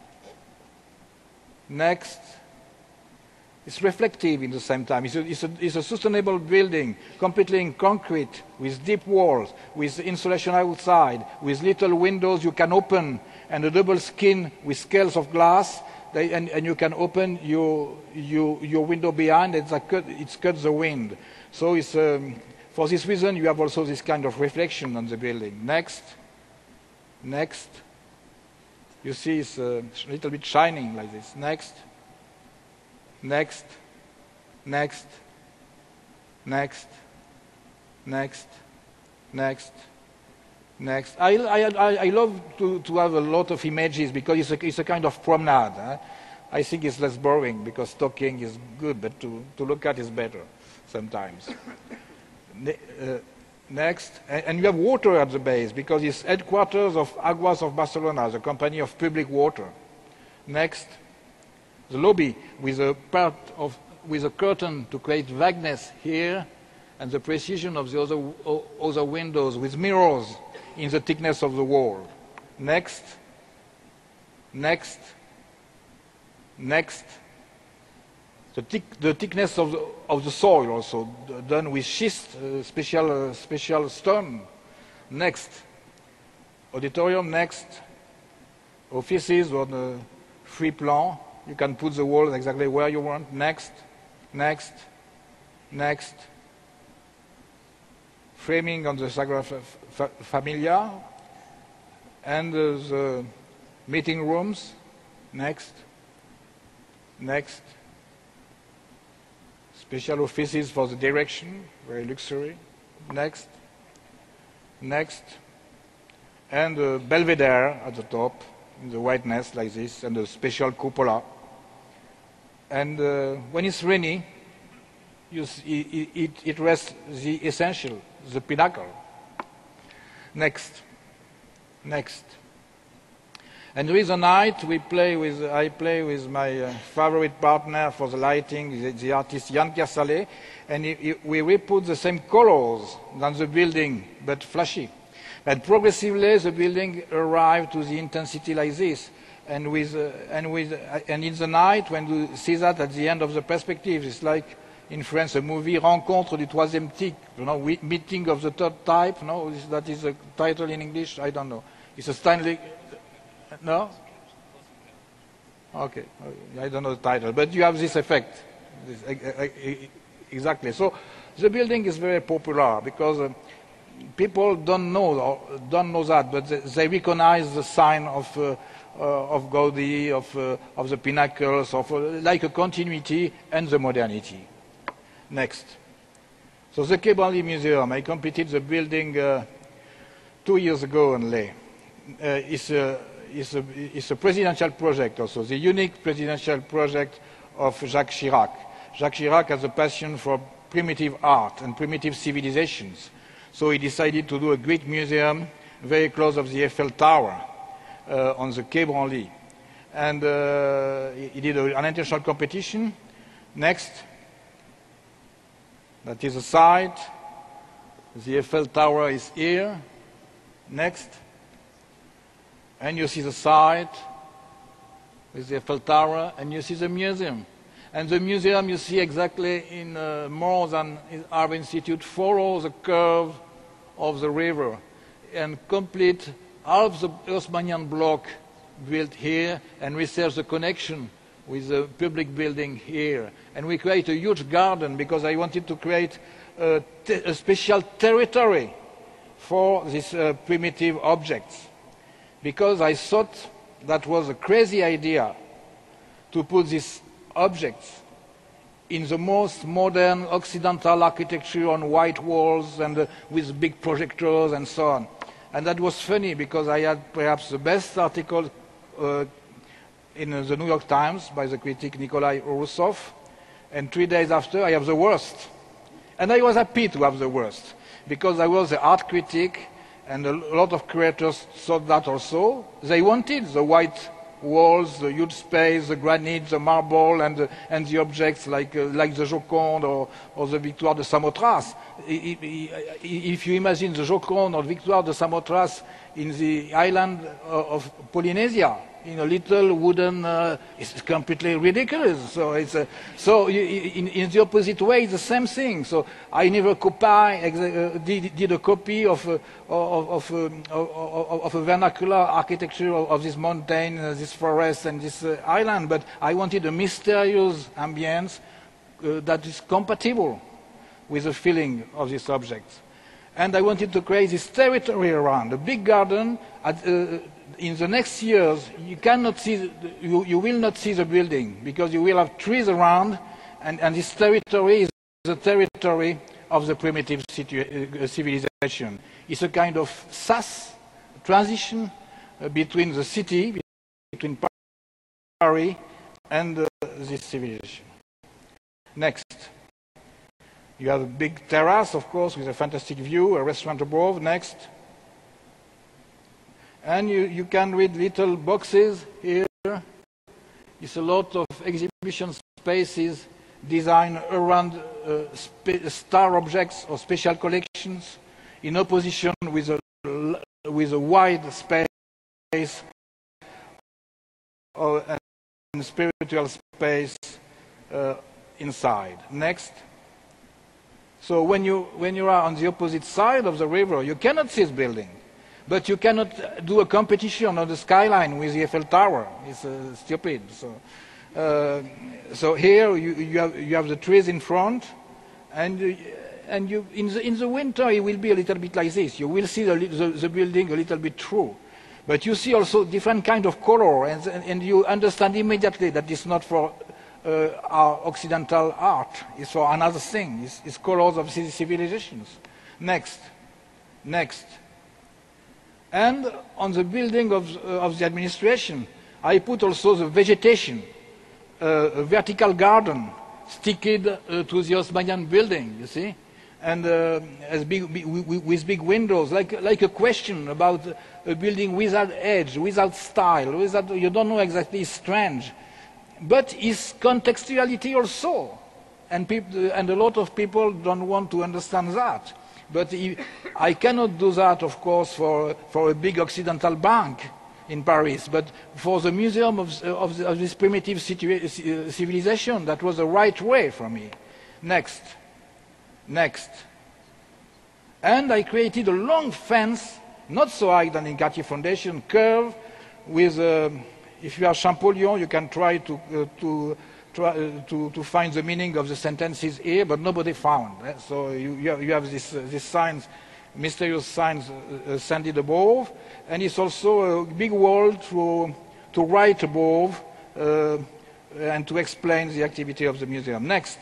Next. It's reflective in the same time. It's a sustainable building, completely in concrete, with deep walls, with insulation outside, with little windows you can open, and a double skin with scales of glass. And you can open your window behind, and it cuts the wind. So it's, for this reason, you have also this kind of reflection on the building. Next. Next. You see it's a little bit shining like this. Next. Next. Next. Next. Next. Next. Next. I love to have a lot of images, because it's a kind of promenade. I think it's less boring, because talking is good, but to look at is better sometimes. Next. And you have water at the base, because it's headquarters of Aguas of Barcelona, the company of public water. Next. The lobby with a curtain to create vagueness here, and the precision of the other windows with mirrors in the thickness of the wall. Next. Next. Next. The thickness of the soil also, done with schist, special stone. Next. Auditorium, next. Offices on the free plan. You can put the walls exactly where you want. Next. Next. Next. Framing on the Sagrada Familia. And the meeting rooms. Next. Next. Special offices for the direction, very luxury. Next. Next. And the belvedere at the top, in the whiteness like this, and a special cupola. And when it's rainy, it rests the essential, the pinnacle. Next. Next. And there is a night I play with my favorite partner for the lighting, the artist Yann Kersalé, and we re-put the same colors than the building, but flashy. And progressively the building arrived to the intensity like this. And in the night, when you see that at the end of the perspective, it's like in France a movie, Rencontre du troisième type, you know, meeting of the third type. No, that is a title in English. I don't know. It's a Stanley. No? Okay, I don't know the title, but you have this effect. Exactly. So the building is very popular because people don't know that, but they recognize the sign of Gaudi, of the pinnacles, of like a continuity and the modernity. Next. So the Quai Branly Museum, I completed the building 2 years ago only. It's a presidential project also, the unique presidential project of Jacques Chirac. Jacques Chirac has a passion for primitive art and primitive civilizations. So he decided to do a great museum very close of the Eiffel Tower on the Quai Branly. And he did an international competition. Next. That is a site. The Eiffel Tower is here. Next. And you see the site with the Eiffel Tower, and you see the museum. And the museum you see exactly in more than our institute follows the curve of the river and complete half the Haussmannian block built here and reserves the connection with the public building here. And we create a huge garden because I wanted to create a special territory for these primitive objects. Because I thought that was a crazy idea to put these objects in the most modern Occidental architecture on white walls and with big projectors and so on. And that was funny because I had perhaps the best article in the New York Times by the critic Nikolai Urusov, and 3 days after I have the worst. And I was happy to have the worst because I was the art critic. And a lot of creators thought that also. They wanted the white walls, the huge space, the granite, the marble, and the objects like the Joconde or the Victoire de Samothrace. If you imagine the Joconde or Victoire de Samothrace in the island of Polynesia, in a little wooden, it's completely ridiculous. So in the opposite way, it's the same thing. So I never did a copy of a vernacular architecture of this mountain, this forest, and this island. But I wanted a mysterious ambience that is compatible with the feeling of these objects. And I wanted to create this territory around, a big garden. In the next years, you will not see the building because you will have trees around, and this territory is the territory of the primitive civilization. It's a kind of SAS transition between the city, between Paris and this civilization. Next. You have a big terrace, of course, with a fantastic view, a restaurant above. Next. And you can read little boxes here. It's a lot of exhibition spaces designed around star objects or special collections in opposition with a wide space and spiritual space inside. Next. So when you are on the opposite side of the river, you cannot see this building. But you cannot do a competition on the skyline with the Eiffel Tower. It's stupid. So here you have the trees in front, and in the winter it will be a little bit like this. You will see the building a little bit through. But you see also different kind of color, and you understand immediately that it's not for our Occidental art. It's for another thing. It's colors of civilizations. Next. And on the building of the administration, I put also the vegetation, a vertical garden sticked to the Osmanian building, you see, and with big windows, like a question about a building without edge, without style, you don't know exactly, it's strange. But it's contextuality also, and a lot of people don't want to understand that. But I cannot do that, of course, for a big Occidental bank in Paris, but for the museum of this primitive civilization, that was the right way for me. Next. And I created a long fence, not so high than in Guthrie Foundation, curve with, if you are Champollion, you can try to find the meaning of the sentences here, but nobody found. So you have this signs, mysterious signs sanded above, and it's also a big wall to write above and to explain the activity of the museum. Next.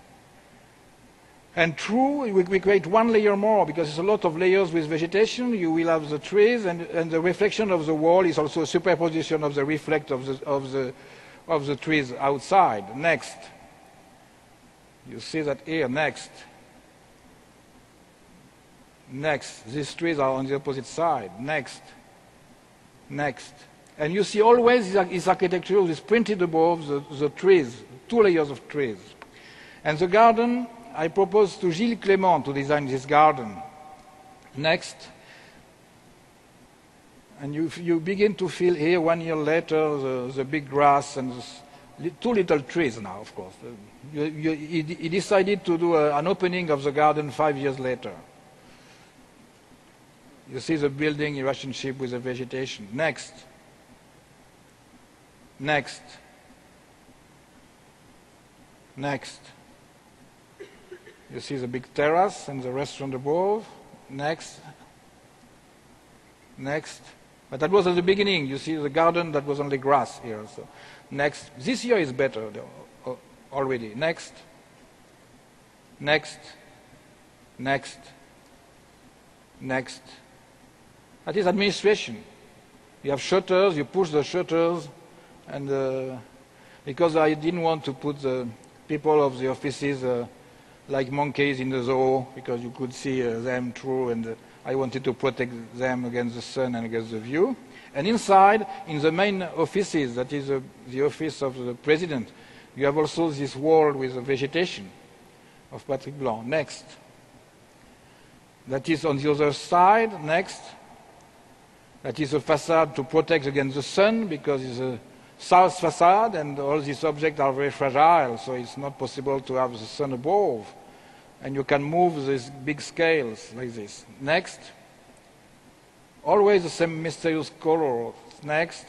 And true, we create one layer more, because it's a lot of layers with vegetation. You will have the trees, and the reflection of the wall is also a superposition of the reflect of the trees outside. Next. You see that here. Next. These trees are on the opposite side. Next. And you see always this architecture is printed above the trees, 2 layers of trees. And the garden, I proposed to Gilles Clément to design this garden. Next. And you begin to feel here 1 year later the big grass and 2 little trees now, of course. He decided to do an opening of the garden 5 years later. You see the building in relationship with the vegetation. Next. You see the big terrace and the restaurant above. Next. But that was at the beginning. You see the garden, that was only grass here. So next. This year is better already. Next. That is administration. You have shutters, you push the shutters, and because I didn't want to put the people of the offices like monkeys in the zoo, because you could see them through, and I wanted to protect them against the sun and against the view. And inside, in the main offices, that is the office of the president, you have also this wall with the vegetation of Patrick Blanc. Next. That is on the other side. Next. That is a facade to protect against the sun, because it's a south facade and all these objects are very fragile, so it's not possible to have the sun above. And you can move these big scales like this. Next. Always the same mysterious color. Next.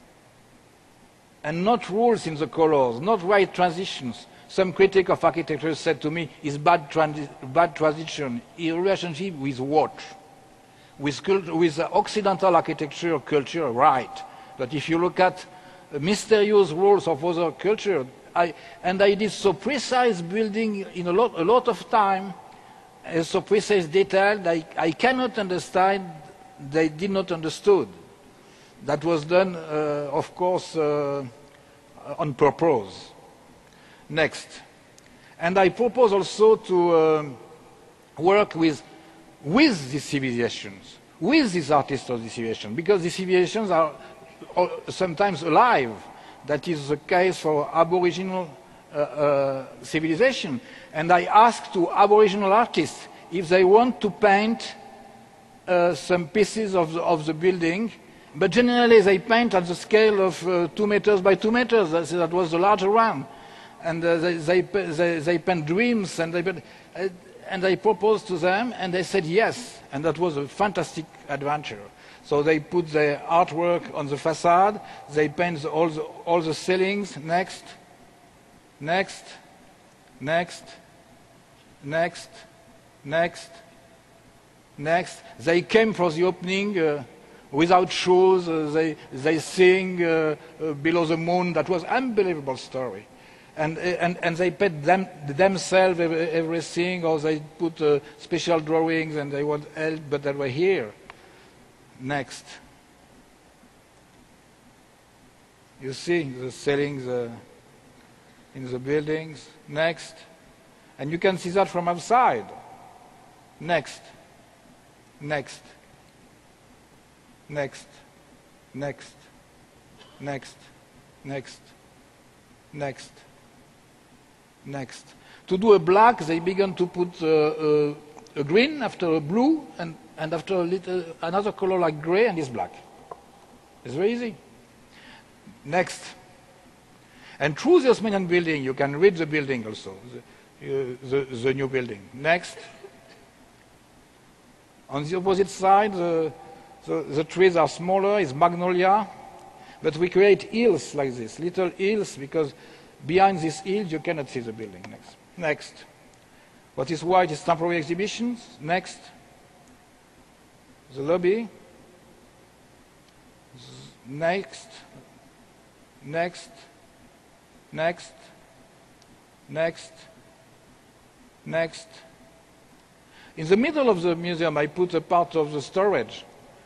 And not rules in the colors, not right transitions. Some critic of architecture said to me, it's bad transition in relationship with what? With Occidental architecture culture, right. But if you look at mysterious rules of other culture, I did so precise building in a lot of time, so precise detail that I cannot understand, they did not understood. That was done, of course, on purpose. Next. And I propose also to work with these civilizations, with these artists of the civilization, because the civilizations are sometimes alive. That is the case for Aboriginal civilization. And I asked to Aboriginal artists if they want to paint some pieces of the building, but generally they paint at the scale of 2 meters by 2 meters. That was the larger one. and they paint dreams, and I proposed to them, and they said yes, and that was a fantastic adventure. So they put their artwork on the facade, they paint all the ceilings. Next, next, next, next, next, next. They came for the opening without shoes. They sing Below the Moon. That was an unbelievable story. And they paid themselves everything, or they put special drawings, and they want help, but they were here. Next. You see the ceilings in the buildings. Next. And you can see that from outside. Next. Next. Next. Next. Next. Next. Next. Next. To do a black, they began to put a green after a blue, and after a little another color like gray, and it's black. It's very easy. Next. And through the Osmanian building, you can read the building also, the new building. Next. On the opposite side, the trees are smaller, it's magnolia, but we create hills like this, little hills, because behind these hills you cannot see the building. Next. Next. What is white is temporary exhibitions. Next. The lobby. Next. Next. Next. Next. Next. In the middle of the museum, I put a part of the storage.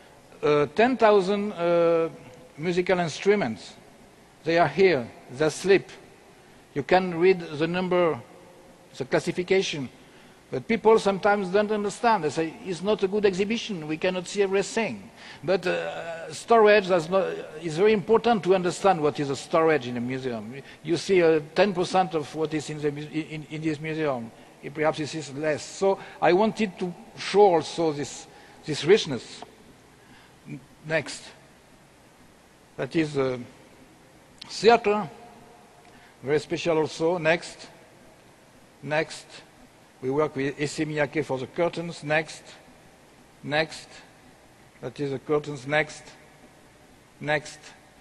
10,000 musical instruments. They are here. They sleep. You can read the number, the classification. But people sometimes don't understand. They say, it's not a good exhibition. We cannot see everything. But storage is very important to understand what is a storage in a museum. You see 10% of what is in this museum. Perhaps this is less. So I wanted to show also this richness. Next. That is theater. Very special also. Next. Next. We work with Issey Miyake for the curtains. Next. Next. That is the curtains. Next. Next.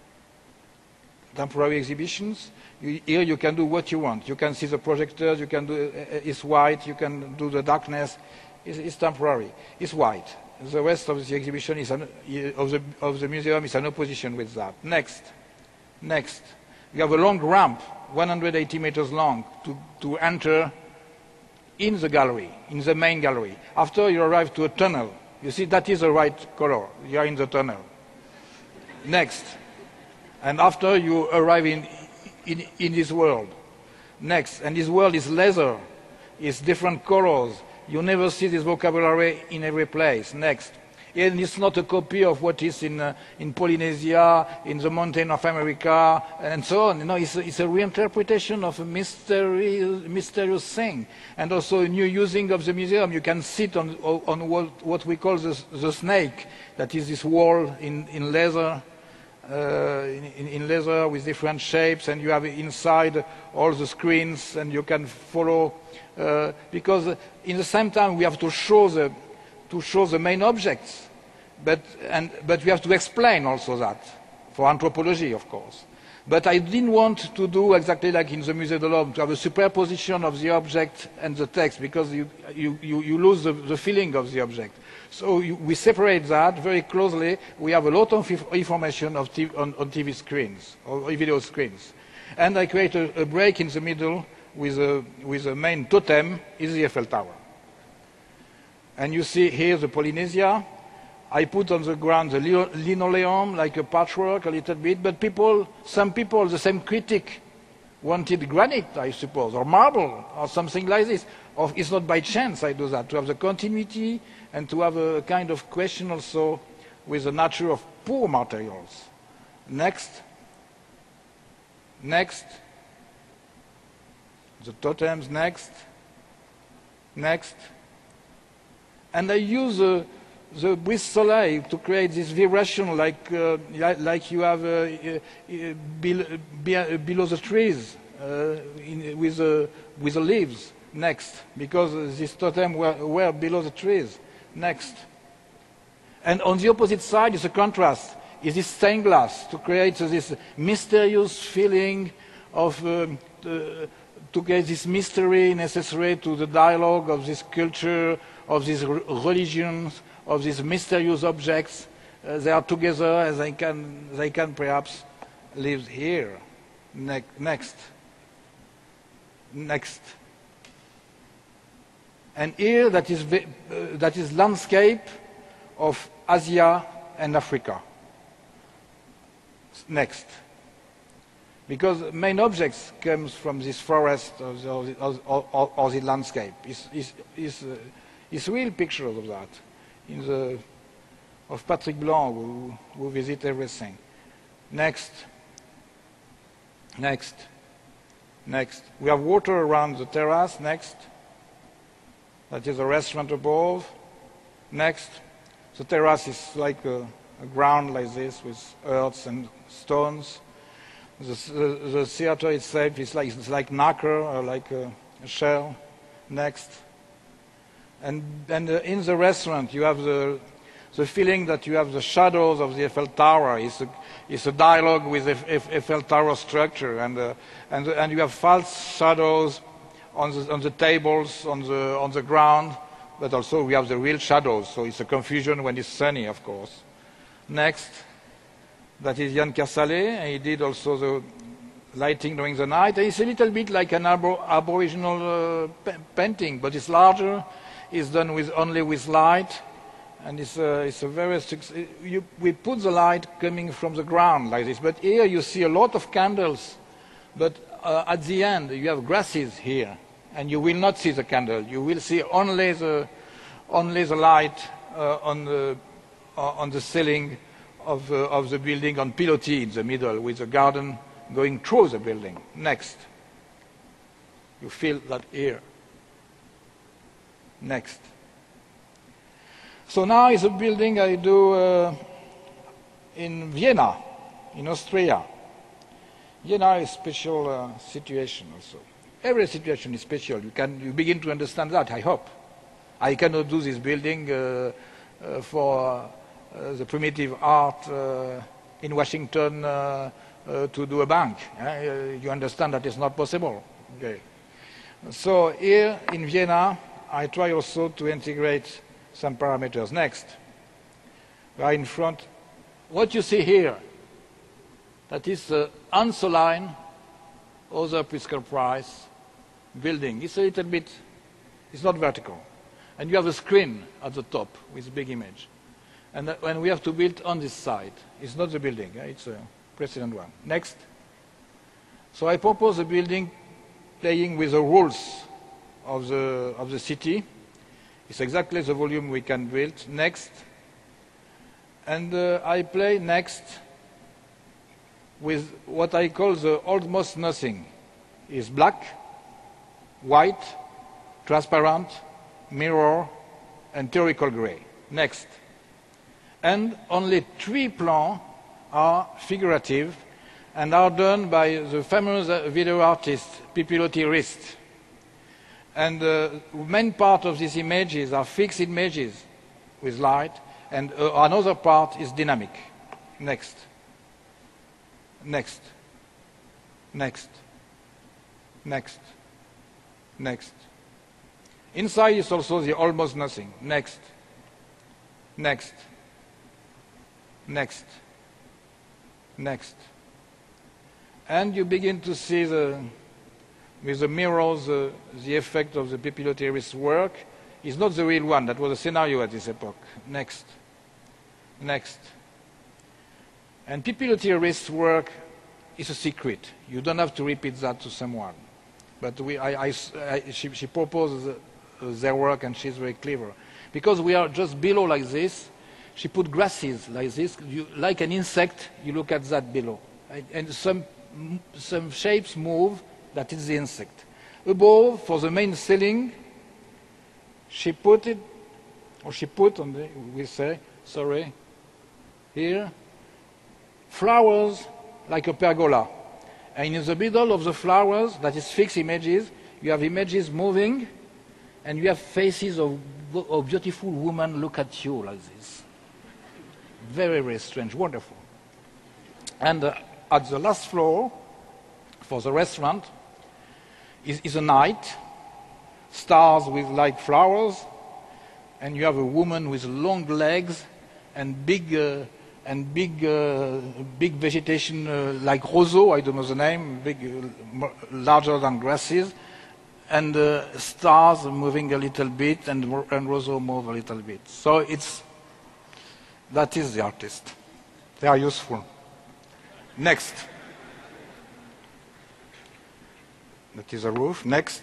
Temporary exhibitions. Here you can do what you want. You can see the projectors, you can do it's white, you can do the darkness. It's temporary. It's white. The rest of the exhibition is of the museum is an opposition with that. Next. Next. You have a long ramp, 180 meters long, to enter in the gallery, in the main gallery. After you arrive to a tunnel. You see, that is the right color. You are in the tunnel. Next. And after you arrive in this world. Next. And this world is leather. It's different colors. You never see this vocabulary in every place. Next. And it's not a copy of what is in Polynesia, in the mountain of America, and so on. You know, it's a reinterpretation of a mysterious thing. And also a new using of the museum. You can sit on what we call the snake. That is this wall in leather. In leather with different shapes, and you have inside all the screens, and you can follow because in the same time we have to show the main objects, but we have to explain also that for anthropology, of course. But I didn't want to do exactly like in the Musée de l'Homme, to have a superposition of the object and the text, because you lose the feeling of the object. So we separate that very closely. We have a lot of information on TV screens or video screens. And I create a break in the middle with a main totem, is the Eiffel Tower. And you see here the Polynesia. I put on the ground the linoleum, like a patchwork a little bit, but some people, the same critic, wanted granite, I suppose, or marble, or something like this. It's not by chance I do that, to have the continuity and to have a kind of question also with the nature of poor materials. Next. Next. The totems, next. Next. And I use the brise soleil to create this vibration like you have below the trees. with the leaves. Next, because this totem were below the trees. Next. And on the opposite side is a contrast, is this stained glass to create this mysterious feeling of, to get this mystery necessary to the dialogue of this culture, of these religions, of these mysterious objects. They are together and they can perhaps live here. Next. Next. And here that is landscape of Asia and Africa. Next. Because main objects comes from this forest or the landscape. It's real pictures of that. Of Patrick Blanc who visit everything. Next. Next. Next. We have water around the terrace. Next. That is a restaurant above. Next. The terrace is like a ground like this with earths and stones. The theater itself is like nacre or like a shell. Next. And in the restaurant you have the feeling that you have the shadows of the Eiffel Tower. It's a dialogue with the Eiffel Tower structure, and you have false shadows on the tables, on the ground, but also we have the real shadows. So it's a confusion when it's sunny, of course. Next, that is Yann Kersalé. He did also the lighting during the night. And it's a little bit like an aboriginal painting, but it's larger. It's done only with light. And it's a very we put the light coming from the ground like this. But here you see a lot of candles. But at the end you have grasses here, and you will not see the candle. You will see only the light on the ceiling of the building, on pilotis in the middle, with the garden going through the building. Next, you feel that here. Next. So now is a building I do in Vienna, in Austria. Vienna is a special situation also. Every situation is special. You begin to understand that, I hope. I cannot do this building for the primitive art in Washington to do a bank. You understand that it's not possible. Okay. So here in Vienna, I try also to integrate some parameters. Next. Right in front. What you see here, that is the Ansoline, other Pritzker Prize building. It's a little bit, it's not vertical. And you have a screen at the top with a big image. And when we have to build on this side, it's not the building, it's a precedent one. Next. So I propose a building playing with the rules of the city. It's exactly the volume we can build. Next. And I play next with what I call the almost nothing. It's black, white, transparent, mirror, and theoretical gray. Next. And only 3 plans are figurative and are done by the famous video artist Pipilotti Rist. And the main part of these images are fixed images with light, and another part is dynamic. Next. Next. Next. Next. Next. Inside is also the almost nothing. Next. Next. Next. Next. And you begin to see with the mirrors, the effect of the Pipilotti Rist work is not the real one. That was a scenario at this epoch. Next. Next. And Pipilotti Rist work is a secret. You don't have to repeat that to someone. But she proposes their work, and she's very clever. Because we are just below like this, she put grasses like this. Like an insect, you look at that below. And some shapes move. That is the insect. Above, for the main ceiling, she put on the, we say, sorry, here, flowers like a pergola. And in the middle of the flowers, that is fixed images, you have images moving, and you have faces of beautiful women look at you like this. Very, very strange, wonderful. And at the last floor, for the restaurant, is a night, stars with like flowers, and you have a woman with long legs and big vegetation like roseau, I don't know the name, larger than grasses, and stars moving a little bit, and roseau move a little bit. So that is the artist. They are useful. Next. That is a roof. Next.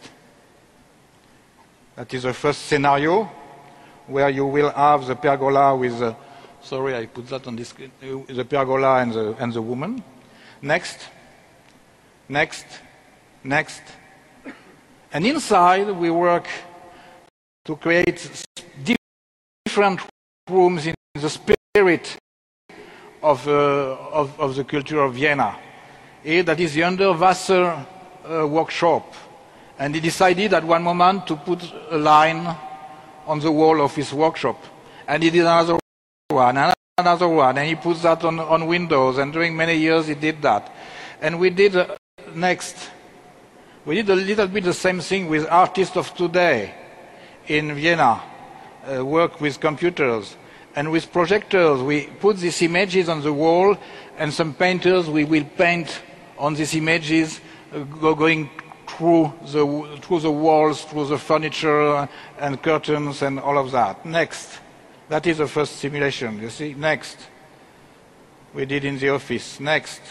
That is the first scenario, where you will have the pergola with sorry, I put that on this screen, the pergola and the woman. Next. Next. Next. And inside we work to create different rooms in the spirit of the culture of Vienna. That is the Underwasser workshop. And he decided at one moment to put a line on the wall of his workshop. And he did another one, and another one, and he put that on windows, and during many years he did that. And we did next. We did a little bit the same thing with artists of today in Vienna, work with computers. And with projectors, we put these images on the wall, and some painters, we will paint on these images, going through the walls, through the furniture and curtains and all of that. Next. That is the first simulation, you see. Next. We did in the office. Next.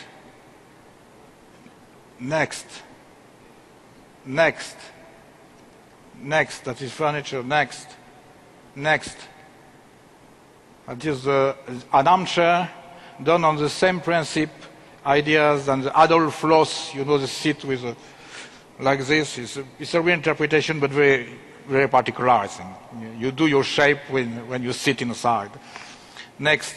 Next. Next. Next. That is furniture. Next. Next. That is an armchair done on the same principle, ideas, and the Adolf Loos, you know, the seat with like this. It's a reinterpretation, but very, very particular, I think. You do your shape when you sit inside. Next.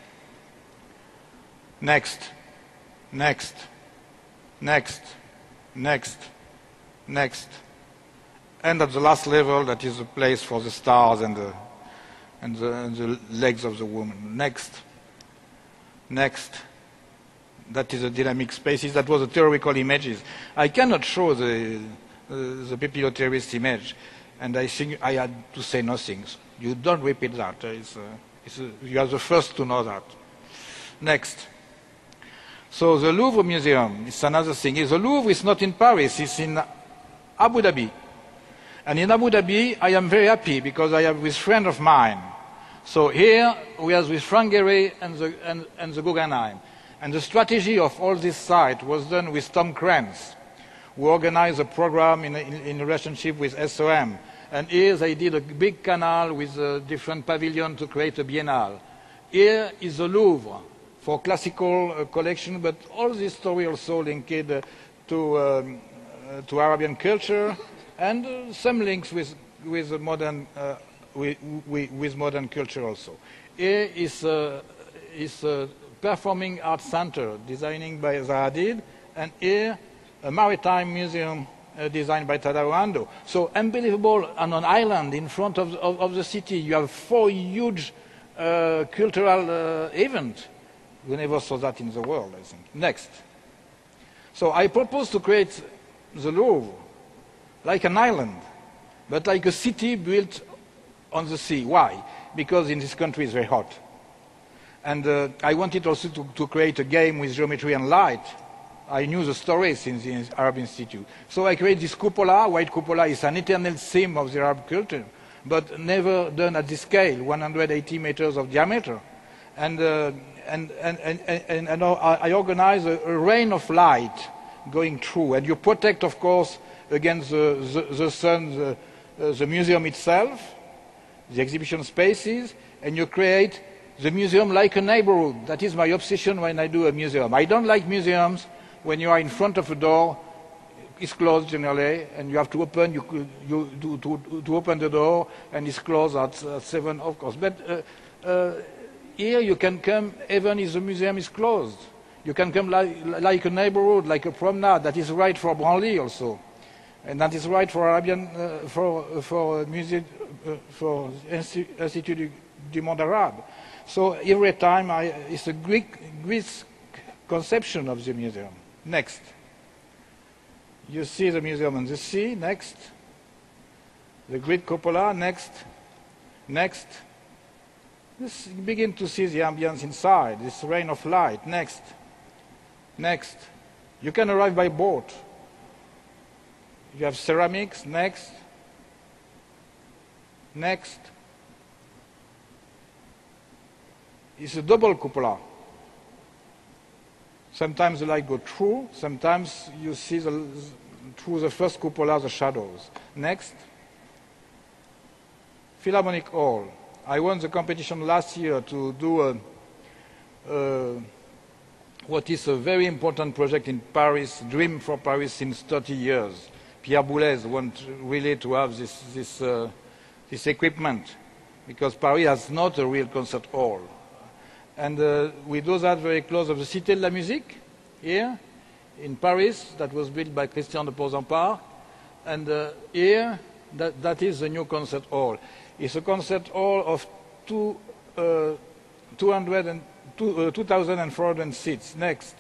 Next. Next. Next. Next. Next. And at the last level, that is a place for the stars and the legs of the woman. Next. Next. That is the dynamic spaces. That was the theoretical images. I cannot show the bibliotheorist image, and I think I had to say nothing. You don't repeat that. You are the first to know that. Next. So the Louvre Museum is another thing. The Louvre is not in Paris, it's in Abu Dhabi. And in Abu Dhabi, I am very happy because I am with a friend of mine. So here we are with Frank Gehry and the Guggenheim. And the strategy of all this site was done with Tom Kranz, who organized a program in relationship with SOM. And here they did a big canal with a different pavilion to create a biennale. Here is the Louvre for classical collection, but all this story also linked to Arabian culture and some links with modern culture also. Here is a performing arts center designing by Zahadid, and here a maritime museum designed by Tadao Ando. So unbelievable, on an island in front of the city, you have 4 huge cultural events. We never saw that in the world, I think. Next. So I propose to create the Louvre like an island, but like a city built on the sea. Why? Because in this country it's very hot. And I wanted also to create a game with geometry and light. I knew the story since the Arab Institute. So I created this cupola. White cupola is an eternal theme of the Arab culture, but never done at this scale, 180 meters of diameter. And I organize a rain of light going through. And you protect, of course, against the sun, the museum itself, the exhibition spaces, and you create the museum like a neighborhood. That is my obsession when I do a museum. I don't like museums when you are in front of a door, it's closed generally, and you have to open, to open the door, and it's closed at 7, of course. But here you can come even if the museum is closed. You can come like a neighborhood, like a promenade. That is right for Branly also. And that is right for Arabian, for Institut du Monde Arabe. So every time it's a Greek conception of the museum. Next. You see the museum on the sea. Next. The Great Cupola. Next. Next. You begin to see the ambience inside, this rain of light. Next. Next. You can arrive by boat. You have ceramics. Next. Next. It's a double cupola. Sometimes the light goes through, sometimes you see through the first cupola the shadows. Next. Philharmonic Hall. I won the competition last year to do what is a very important project in Paris, dream for Paris since 30 years. Pierre Boulez wants really to have this equipment, because Paris has not a real concert hall. And we do that very close of the Cité de la Musique, here, in Paris, that was built by Christian de Porzampar. And here, that is the new concert hall. It's a concert hall of 2,400 seats. Next.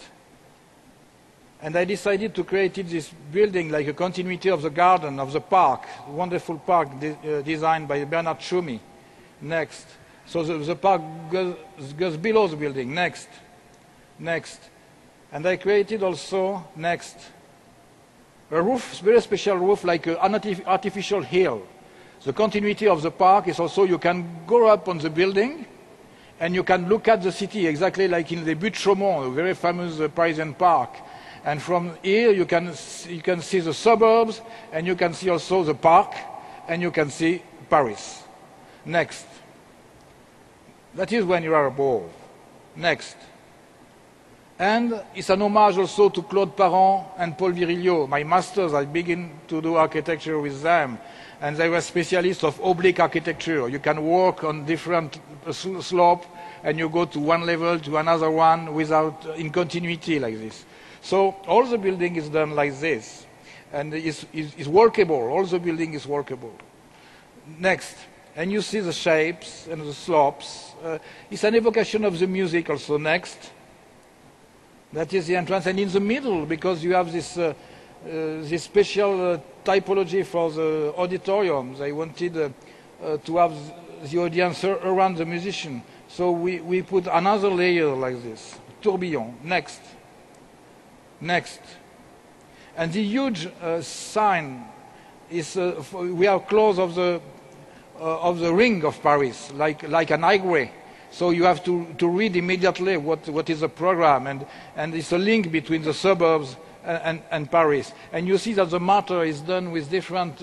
And I decided to create this building like a continuity of the garden, of the park, a wonderful park designed by Bernard Tchoumi. Next. So the park goes below the building. Next. Next. And I created also, next, a roof, very special roof, like an artificial hill. The continuity of the park is also you can go up on the building and you can look at the city exactly like in the Butte Chaumont, a very famous Parisian park. And from here you can see the suburbs, and you can see also the park, and you can see Paris. Next. That is when you are above. Next. And it's an homage also to Claude Parent and Paul Virilio. My masters, I begin to do architecture with them, and they were specialists of oblique architecture. You can work on different slopes, and you go to one level to another one in continuity like this. So all the building is done like this, and is workable. All the building is workable. Next. And you see the shapes and the slopes. It's an evocation of the music also. Next. That is the entrance. And in the middle, because you have this special typology for the auditorium, they wanted to have the audience around the musician. So we put another layer like this. Tourbillon. Next. Next. And the huge sign is, we are close of the ring of Paris, like an highway. So you have to read immediately what is the program, and it's a link between the suburbs and Paris. And you see that the matter is done with different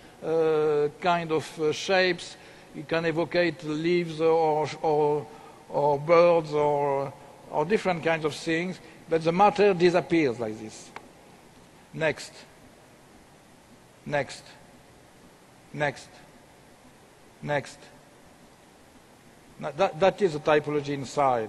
kind of shapes. You can evocate leaves or birds or different kinds of things, but the matter disappears like this. Next. Next. Next. Next. Now that is the typology inside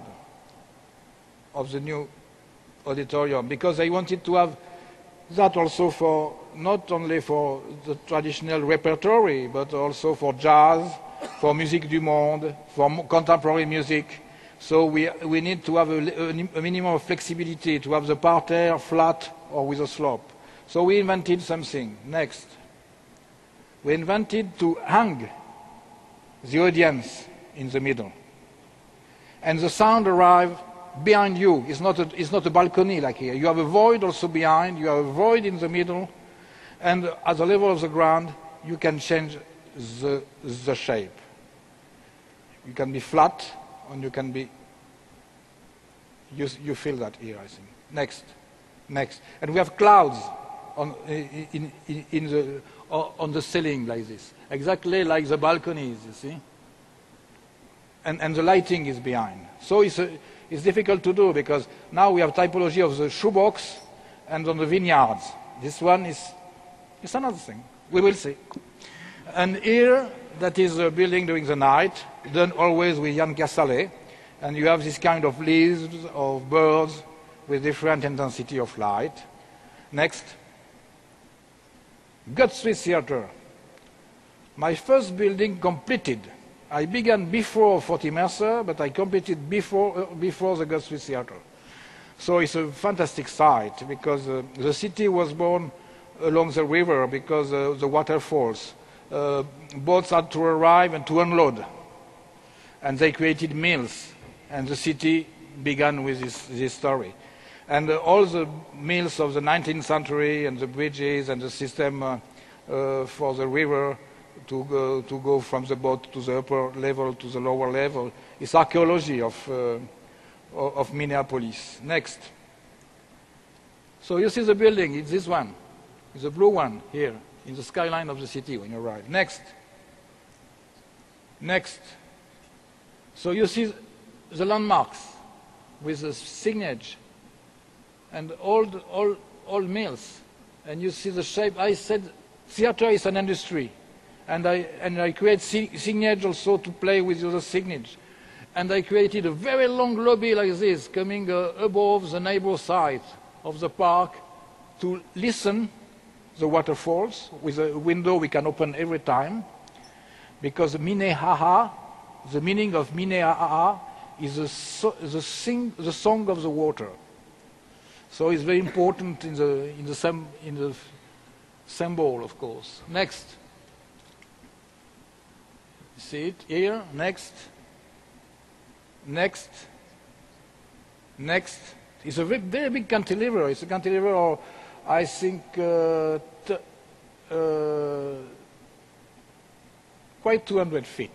of the new auditorium, because I wanted to have that also for not only for the traditional repertory, but also for jazz, for musique du monde, for contemporary music. So we need to have a minimum of flexibility, to have the parterre flat or with a slope. So we invented something. Next. We invented to hang the audience in the middle. And the sound arrives behind you. It's not a balcony like here. You have a void also behind, you have a void in the middle, and at the level of the ground, you can change the shape. You can be flat, and you can be, you feel that here, I think. Next. Next. And we have clouds on the ceiling like this, exactly like the balconies, you see. And the lighting is behind. So it's difficult to do, because now we have typology of the shoebox and on the vineyards. This one is another thing. We will see. And here, that is a building during the night, done always with Yann Cassalet. And you have this kind of leaves of birds with different intensity of light. Next. Guthrie Theater. My first building completed. I began before Forty Mercer, but I completed before the Guthrie Theater. So it's a fantastic site because the city was born along the river because the waterfalls. Boats had to arrive and to unload. And they created mills. And the city began with this story. And all the mills of the 19th century and the bridges and the system for the river to go from the boat to the upper level to the lower level is archaeology of Minneapolis. Next. So you see the building, it's this one. It's the blue one here in the skyline of the city when you arrive. Next. Next. So you see the landmarks with the signage and all mills. And you see the shape. I said theater is an industry. And I create signage also to play with the signage. And I created a very long lobby like this, coming above the neighbor side of the park to listen the waterfalls with a window we can open every time. Because Minnehaha, the meaning of Minnehaha is the song of the water. So it's very important in the symbol, of course. Next. See it here? Next. Next. Next. It's a very big cantilever. It's a cantilever of, I think, quite 200 feet.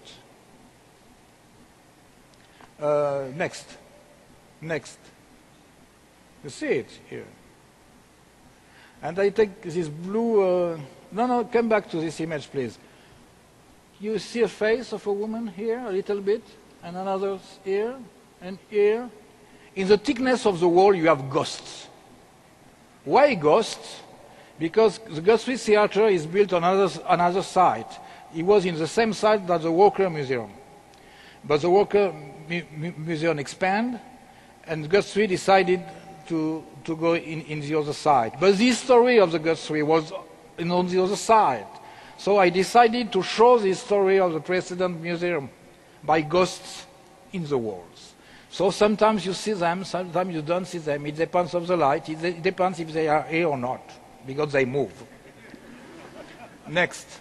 Next. Next. You see it here. And I take this blue... no, come back to this image, please. You see a face of a woman here, a little bit, and another here, and here. In the thickness of the wall, you have ghosts. Why ghosts? Because the Guthrie Theater is built on another site. It was in the same site that the Walker Museum. But the Walker Museum expanded, and Guthrie decided to go in the other side. But the history of the Guthrie was on the other side. So I decided to show the story of the precedent museum by ghosts in the walls. So sometimes you see them, sometimes you don't see them. It depends on the light. It depends if they are here or not, because they move. Next.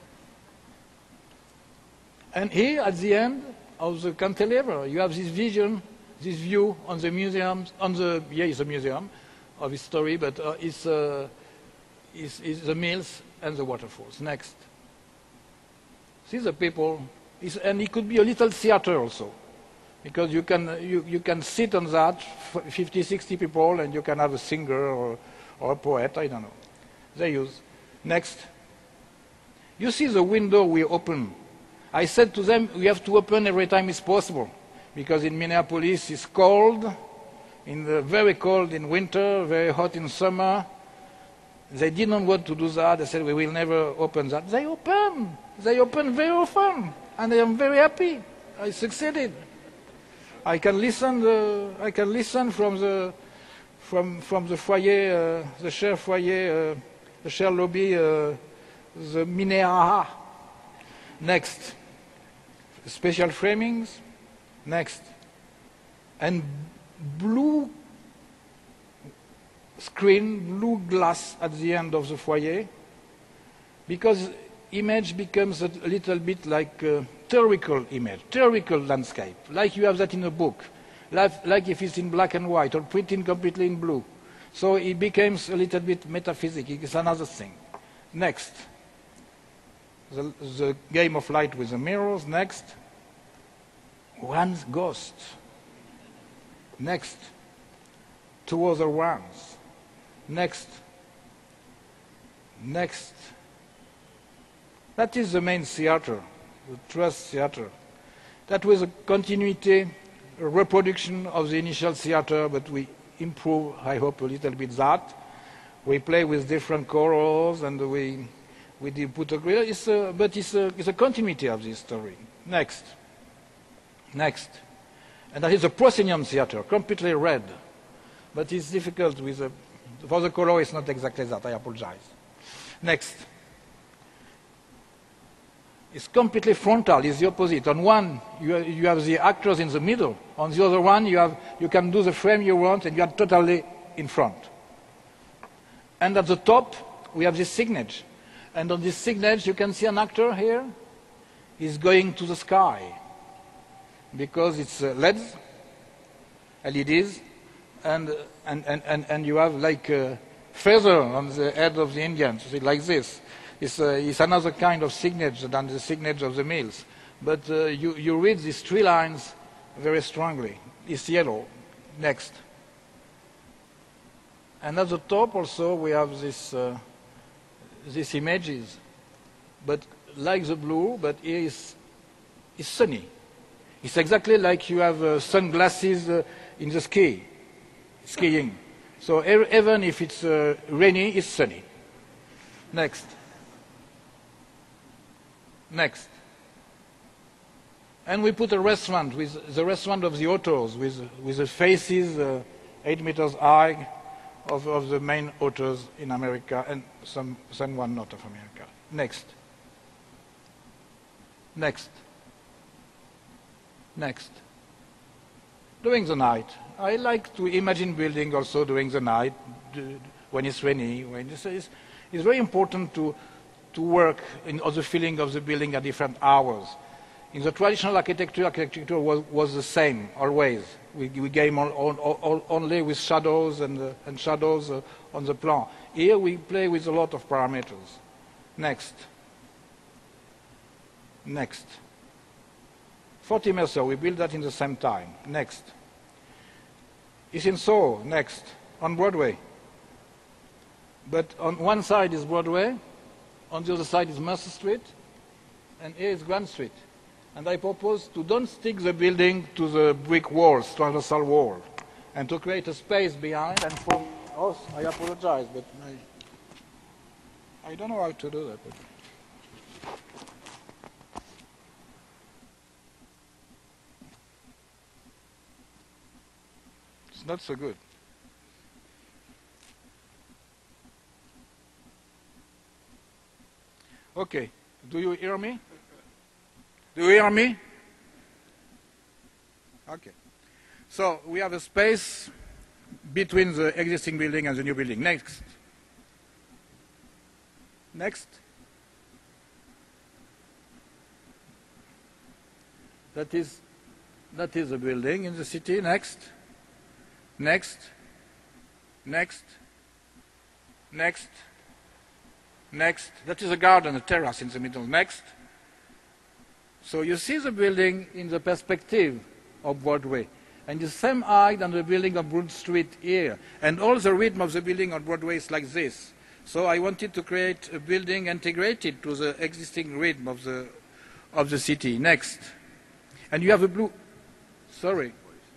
And here at the end of the cantilever, you have this vision, this view on the museum, it's a museum of history, but it's the mills and the waterfalls. Next. See the people, and it could be a little theater also, because you can sit on that, 50, 60 people, and you can have a singer or a poet, I don't know. They use. Next. You see the window we open. I said to them, we have to open every time it's possible, because in Minneapolis it's cold, very cold in winter, very hot in summer. They didn't want to do that. They said, we will never open that. They open. They open very often. And I am very happy. I succeeded. I can listen from the foyer, the share foyer, the share lobby, the Minneapolis. Next. Special framings. Next. And blue screen, blue glass at the end of the foyer, because image becomes a little bit like a theoretical image, theoretical landscape, like you have that in a book, like if it's in black and white or printed completely in blue. So it becomes a little bit metaphysical. It's another thing. Next. The game of light with the mirrors. Next. One ghost. Next. Two other ones. Next. Next. That is the main theater, the Trust Theater. That was a continuity, a reproduction of the initial theater, but we improve, I hope, a little bit that. We play with different colors, and we did put a great, but it's a continuity of this story. Next. Next. And that is a proscenium theater, completely red. but it's difficult with the, for the color it's not exactly that, I apologize. Next. It's completely frontal, it's the opposite. On one, you have the actors in the middle. On the other one, you can do the frame you want and you are totally in front. And at the top, we have this signage. And on this signage, you can see an actor here. He's going to the sky because it's LEDs, LEDs, and you have like a feather on the head of the Indian, so like this. It's another kind of signage than the signage of the mills. But you read these three lines very strongly. It's yellow. Next. And at the top also we have these images. But like the blue, but here is sunny. It's exactly like you have sunglasses in the skiing. So even if it's rainy, it's sunny. Next. Next. And we put a restaurant, with the restaurant of the authors, with the faces 8 meters high of the main authors in America and someone not of America. Next. Next. Next. During the night. I like to imagine building also during the night, when it's rainy. It's very important to work on the feeling of the building at different hours. In the traditional architecture was the same, always. We game only with shadows and shadows on the plan. Here we play with a lot of parameters. Next. Next. Fort Mercer, we built that in the same time. Next. It's in Soho, next, on Broadway. But on one side is Broadway, on the other side is Mercer Street, and here is Grand Street. And I propose to don't stick the building to the brick walls, transversal wall, and to create a space behind and for... Oh, I apologize, but I don't know how to do that. But it's not so good. Okay, do you hear me? Do you hear me? Okay. So we have a space between the existing building and the new building. Next. Next. That is a building in the city. Next. Next. Next. Next. Next. That is a garden, a terrace in the middle. Next. So you see the building in the perspective of Broadway, and the same height than the building of Broad Street here. And all the rhythm of the building on Broadway is like this. So I wanted to create a building integrated to the existing rhythm of the city. Next. And you have a blue... Sorry.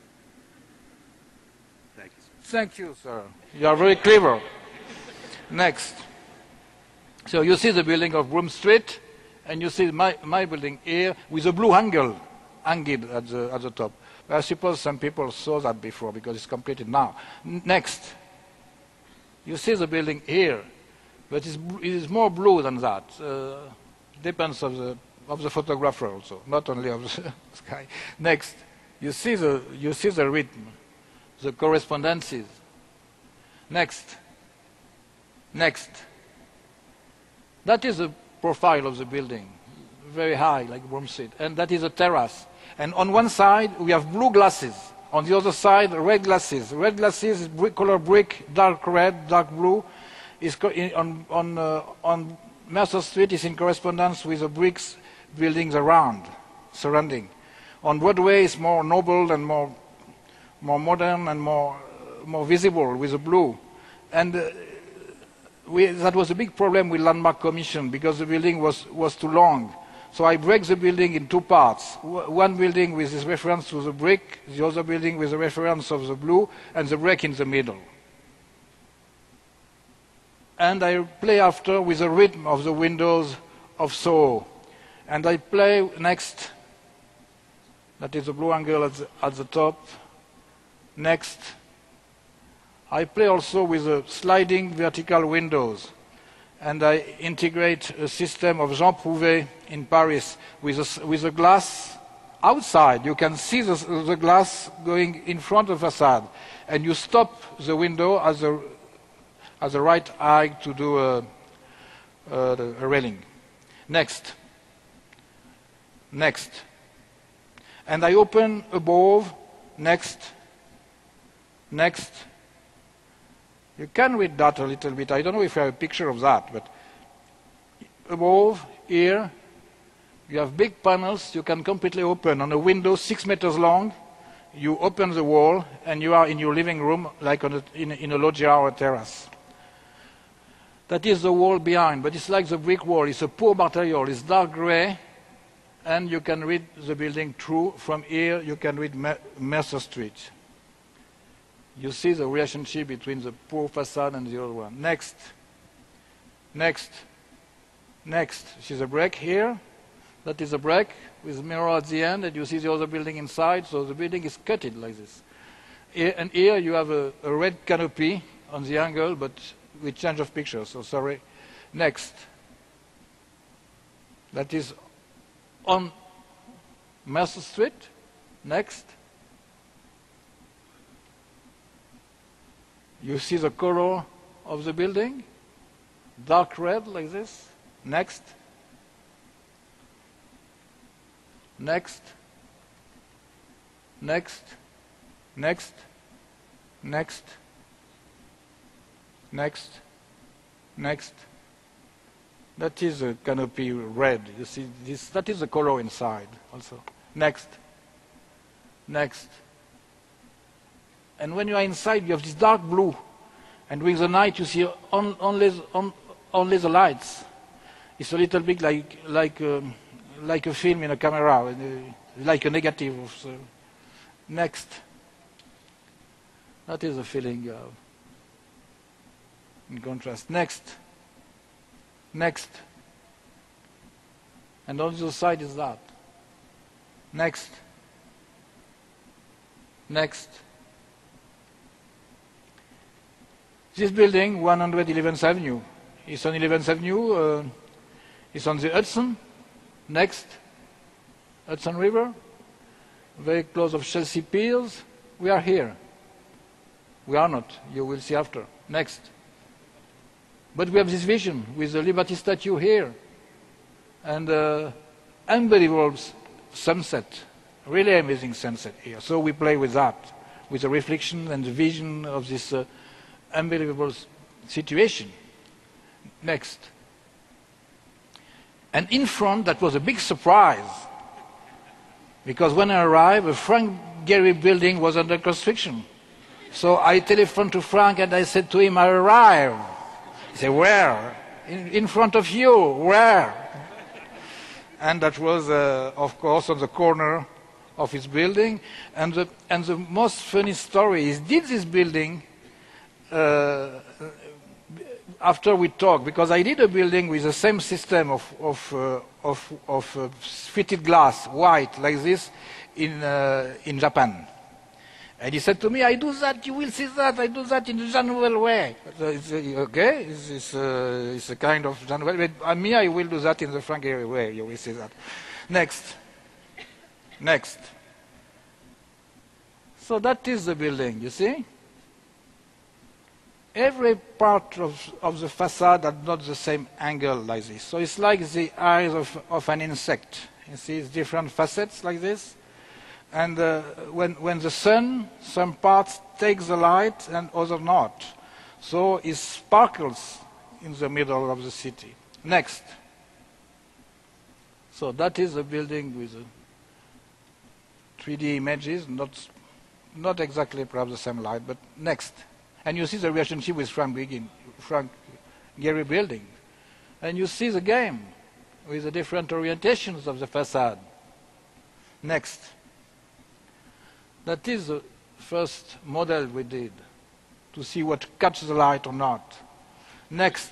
Thank you, sir. Thank you, sir. You are very clever. Next. So you see the building of Broom Street, and you see my building here with a blue angle at the top. I suppose some people saw that before because it's completed now. Next. You see the building here, but it is more blue than that. Depends of the photographer also, not only of the sky. Next. You see the rhythm, the correspondences. Next. Next. That is the profile of the building, very high, like Broom Street, and that is a terrace. And on one side, we have blue glasses. On the other side, red glasses. Red glasses is color brick, dark red, dark blue. On Mercer Street is in correspondence with the bricks buildings surrounding. On Broadway, it's more noble and more modern and more visible with the blue. And that was a big problem with Landmark Commission because the building was too long. So I break the building in two parts. One building with this reference to the brick, the other building with the reference of the blue, and the brick in the middle. And I play after with the rhythm of the windows of Soho. And I play next, that is the blue angle at the top. Next, I play also with sliding vertical windows. And I integrate a system of Jean Prouvé in Paris with a glass outside. You can see the glass going in front of the facade. And you stop the window at the right height to do a railing. Next. Next. And I open above. Next. Next. You can read that a little bit. I don't know if I have a picture of that, but above, here, you have big panels you can completely open. On a window 6 meters long, you open the wall, and you are in your living room, like in a loggia or a terrace. That is the wall behind, but it's like the brick wall. It's a poor material. It's dark gray, and you can read the building through. From here, you can read Mercer Street. You see the relationship between the poor facade and the other one. Next. Next. Next. She's a break here. That is a break with mirror at the end, and you see the other building inside, so the building is cutted like this. And here you have a red canopy on the angle, but with change of picture, so sorry. Next. That is on Mercer Street. Next. You see the color of the building, dark red like this. Next. Next. Next. Next. Next. Next. Next. That is a canopy red. You see this? That is the color inside also. Next. Next. And when you are inside, you have this dark blue. And during the night, you see only the lights. It's a little bit like a film in a camera, like a negative. Next. That is a feeling in contrast. Next. Next. And on the other side is that. Next. Next. This building, 111th Avenue, is on 11th Avenue. It's on the Hudson. Next, Hudson River, very close of Chelsea Piers. We are here. We are not. You will see after. Next. But we have this vision with the Liberty statue here, and unbelievable sunset, really amazing sunset here. So we play with that, with the reflection and the vision of this unbelievable situation. Next. And in front, that was a big surprise, because when I arrived, the Frank Gehry building was under construction. So I telephoned to Frank and I said to him, I arrived. He said, where? In front of you, where? And that was, of course, on the corner of his building. And the most funny story is, did this building, after we talked, because I did a building with the same system of fitted glass, white, like this, in Japan. And he said to me, I do that, you will see that, I do that in the Nouvel way. So it's, okay, it's a kind of Nouvel, but me, I will do that in the Frank Gehry way, you will see that. Next. Next. So that is the building, you see? Every part of the facade had not the same angle like this. So it's like the eyes of an insect. You see, it's different facets like this. And when the sun, some parts take the light and others not. So it sparkles in the middle of the city. Next. So that is a building with 3D images, not exactly perhaps the same light, but next. And you see the relationship with Frank Gehry building. And you see the game with the different orientations of the facade. Next. That is the first model we did, to see what catches the light or not. Next.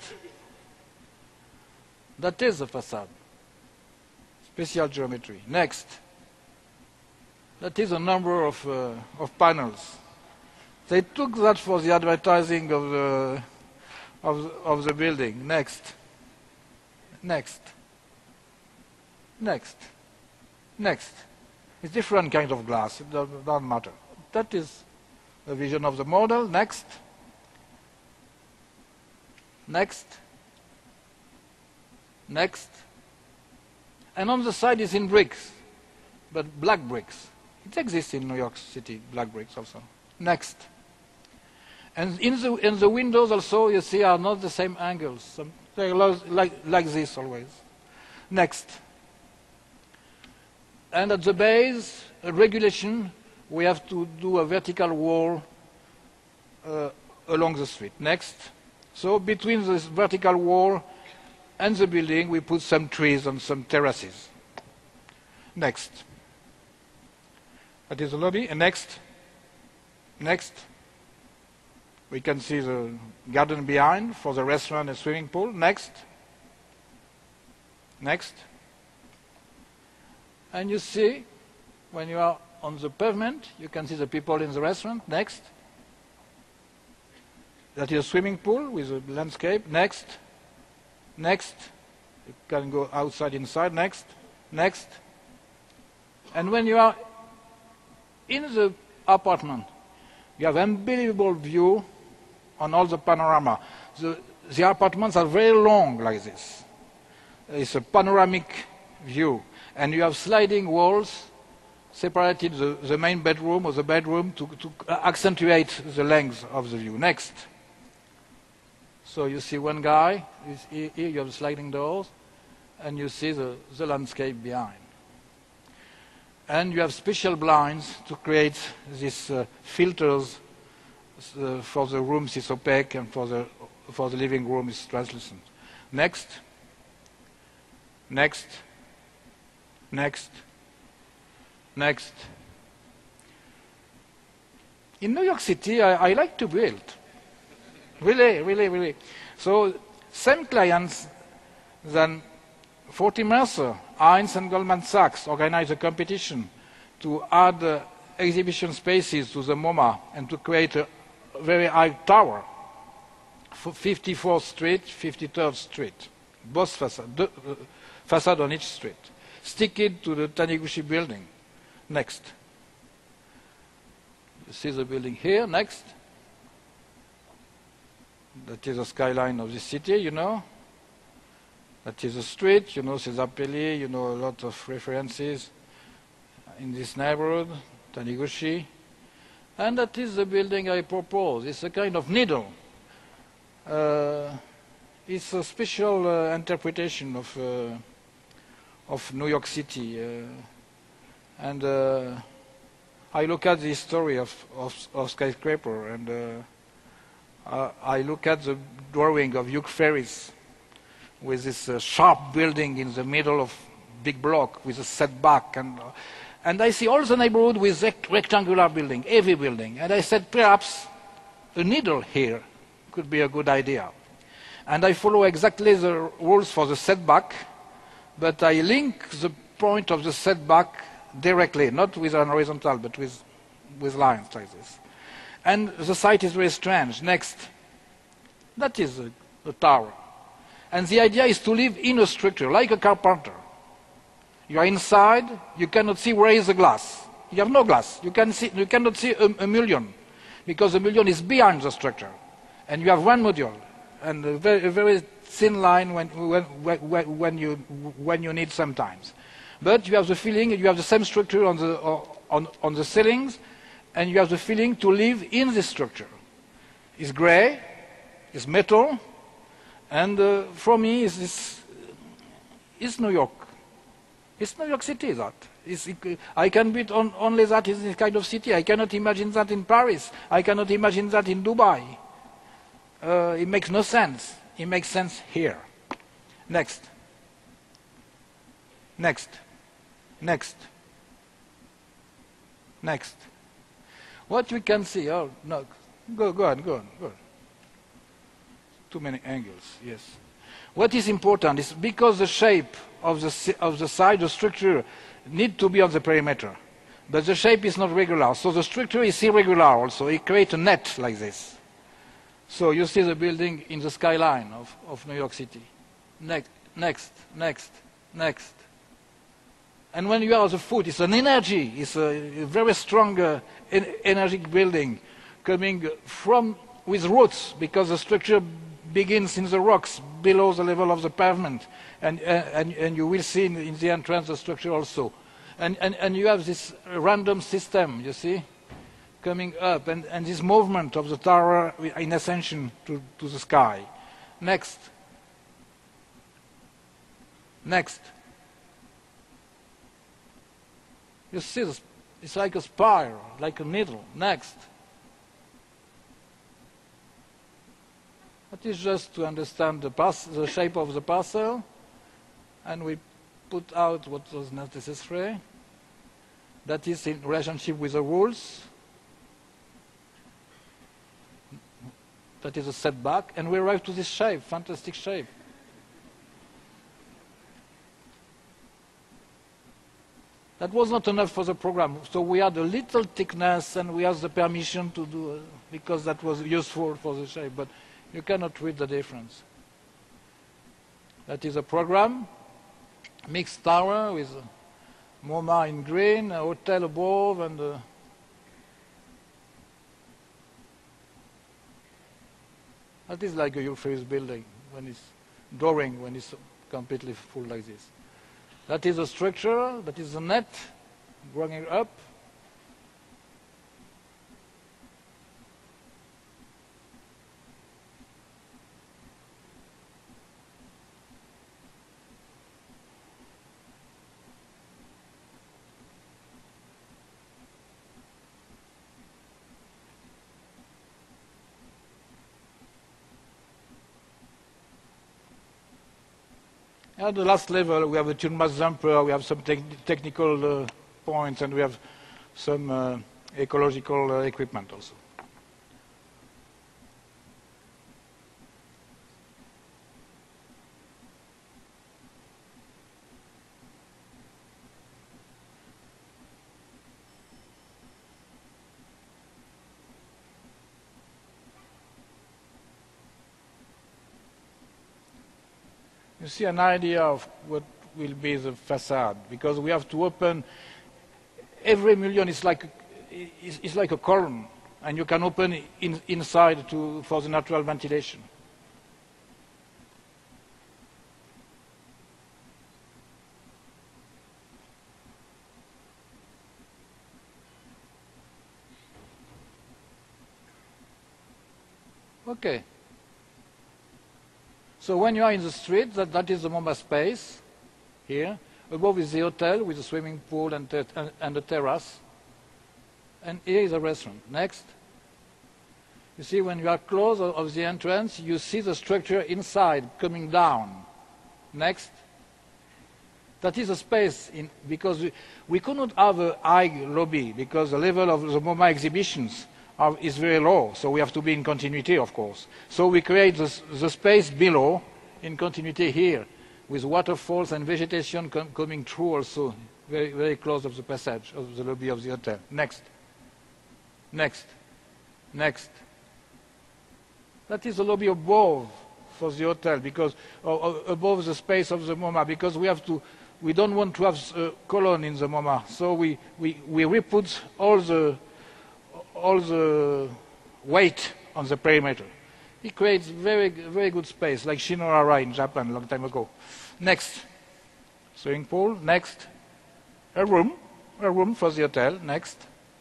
That is the facade. Special geometry. Next. That is a number of panels. They took that for the advertising of the building. Next. Next. Next. Next. It's different kind of glass. It doesn't matter. That is the vision of the model. Next. Next. Next. And on the side is in bricks, but black bricks. It exists in New York City, black bricks also. Next. And in the windows also, you see, are not the same angles. They're like this always. Next. And at the base, a regulation, we have to do a vertical wall along the street. Next. So between this vertical wall and the building, we put some trees and some terraces. Next. That is the lobby. And next. Next. We can see the garden behind for the restaurant and swimming pool. Next. Next. And you see, when you are on the pavement, you can see the people in the restaurant. Next. That is a swimming pool with a landscape. Next. Next. You can go outside, inside. Next. Next. And when you are in the apartment, you have unbelievable view on all the panorama. The apartments are very long like this. It's a panoramic view. And you have sliding walls separated the main bedroom or the bedroom to accentuate the length of the view. Next. So you see one guy, here you have sliding doors, and you see the landscape behind. And you have special blinds to create these filters for the rooms is opaque and for the living room is translucent. Next. Next. Next. Next. In New York City, I like to build. Really, really, really. So, same clients than 40 Mercer, Heinz and Goldman Sachs organized a competition to add exhibition spaces to the MoMA and to create a very high tower for 54th Street, 53rd Street, both facade on each street. Stick it to the Taniguchi building. Next. You see the building here. Next. That is the skyline of the city, you know. That is a street, you know, Cesar-Pelli, you know, a lot of references in this neighborhood, Taniguchi. And that is the building I propose. It's a kind of needle. It's a special interpretation of New York City. And I look at the history of skyscraper, and I look at the drawing of Hugh Ferris with this sharp building in the middle of big block with a setback, and I see all the neighborhood with rectangular building, heavy building, and I said perhaps a needle here could be a good idea. And I follow exactly the rules for the setback, but I link the point of the setback directly, not with an horizontal, but with lines like this. And the site is very strange. Next. That is a tower. And the idea is to live in a structure, like a carpenter. You are inside, you cannot see where is the glass. You have no glass. You cannot see a mullion, because the mullion is behind the structure. And you have one module, and a very thin line when you need sometimes. But you have the feeling, you have the same structure on the ceilings, and you have the feeling to live in this structure. It's gray, it's metal, and for me, it's New York. It's New York City, that. I can build only that in this kind of city. I cannot imagine that in Paris. I cannot imagine that in Dubai. It makes no sense. It makes sense here. Next. Next. Next. Next. What we can see, oh, no, go on. Too many angles, yes. What is important is because the shape of the side, the structure, need to be on the perimeter. but the shape is not regular. So the structure is irregular also. It creates a net like this. So you see the building in the skyline of New York City. Next, next. And when you are at the foot, it's an energy. It's a very strong, energetic building coming from with roots, because the structure begins in the rocks below the level of the pavement. And you will see in the entrance the structure also. And you have this random system, you see, coming up, and this movement of the tower in ascension to the sky. Next. You see, it's like a spiral, like a needle. Next. That is just to understand the shape of the parcel, and we put out what was not necessary. That is in relationship with the rules. That is a setback, and we arrive to this shape, fantastic shape. That was not enough for the program, so we had a little thickness, and we asked the permission to do, because that was useful for the shape, but you cannot read the difference. That is a program, mixed tower with MoMA in green, a hotel above, and that is like a Euphrates building when it's drawing, when it's completely full like this. That is a structure, that is a net growing up. At the last level, we have a tune mass jumper, we have some technical points, and we have some ecological equipment also. You see an idea of what will be the facade, because we have to open every mullion is like a column, and you can open inside for the natural ventilation. Okay. So when you are in the street, that is the MoMA space here. Above is the hotel with a swimming pool and a terrace. And here is a restaurant. Next. You see, when you are close of the entrance, you see the structure inside coming down. Next. That is a space, because we could not have a high lobby, because the level of the MoMA exhibitions is very low, so we have to be in continuity, of course. So we create the space below in continuity here, with waterfalls and vegetation coming through also, very, very close of the passage of the lobby of the hotel. Next. That is the lobby above for the hotel, because above the space of the MoMA, because we don't want to have a column in the MoMA, so we re-put all the weight on the perimeter. It creates very, very good space, like Shinohara in Japan a long time ago. Next. Swimming pool. Next. A room for the hotel. Next.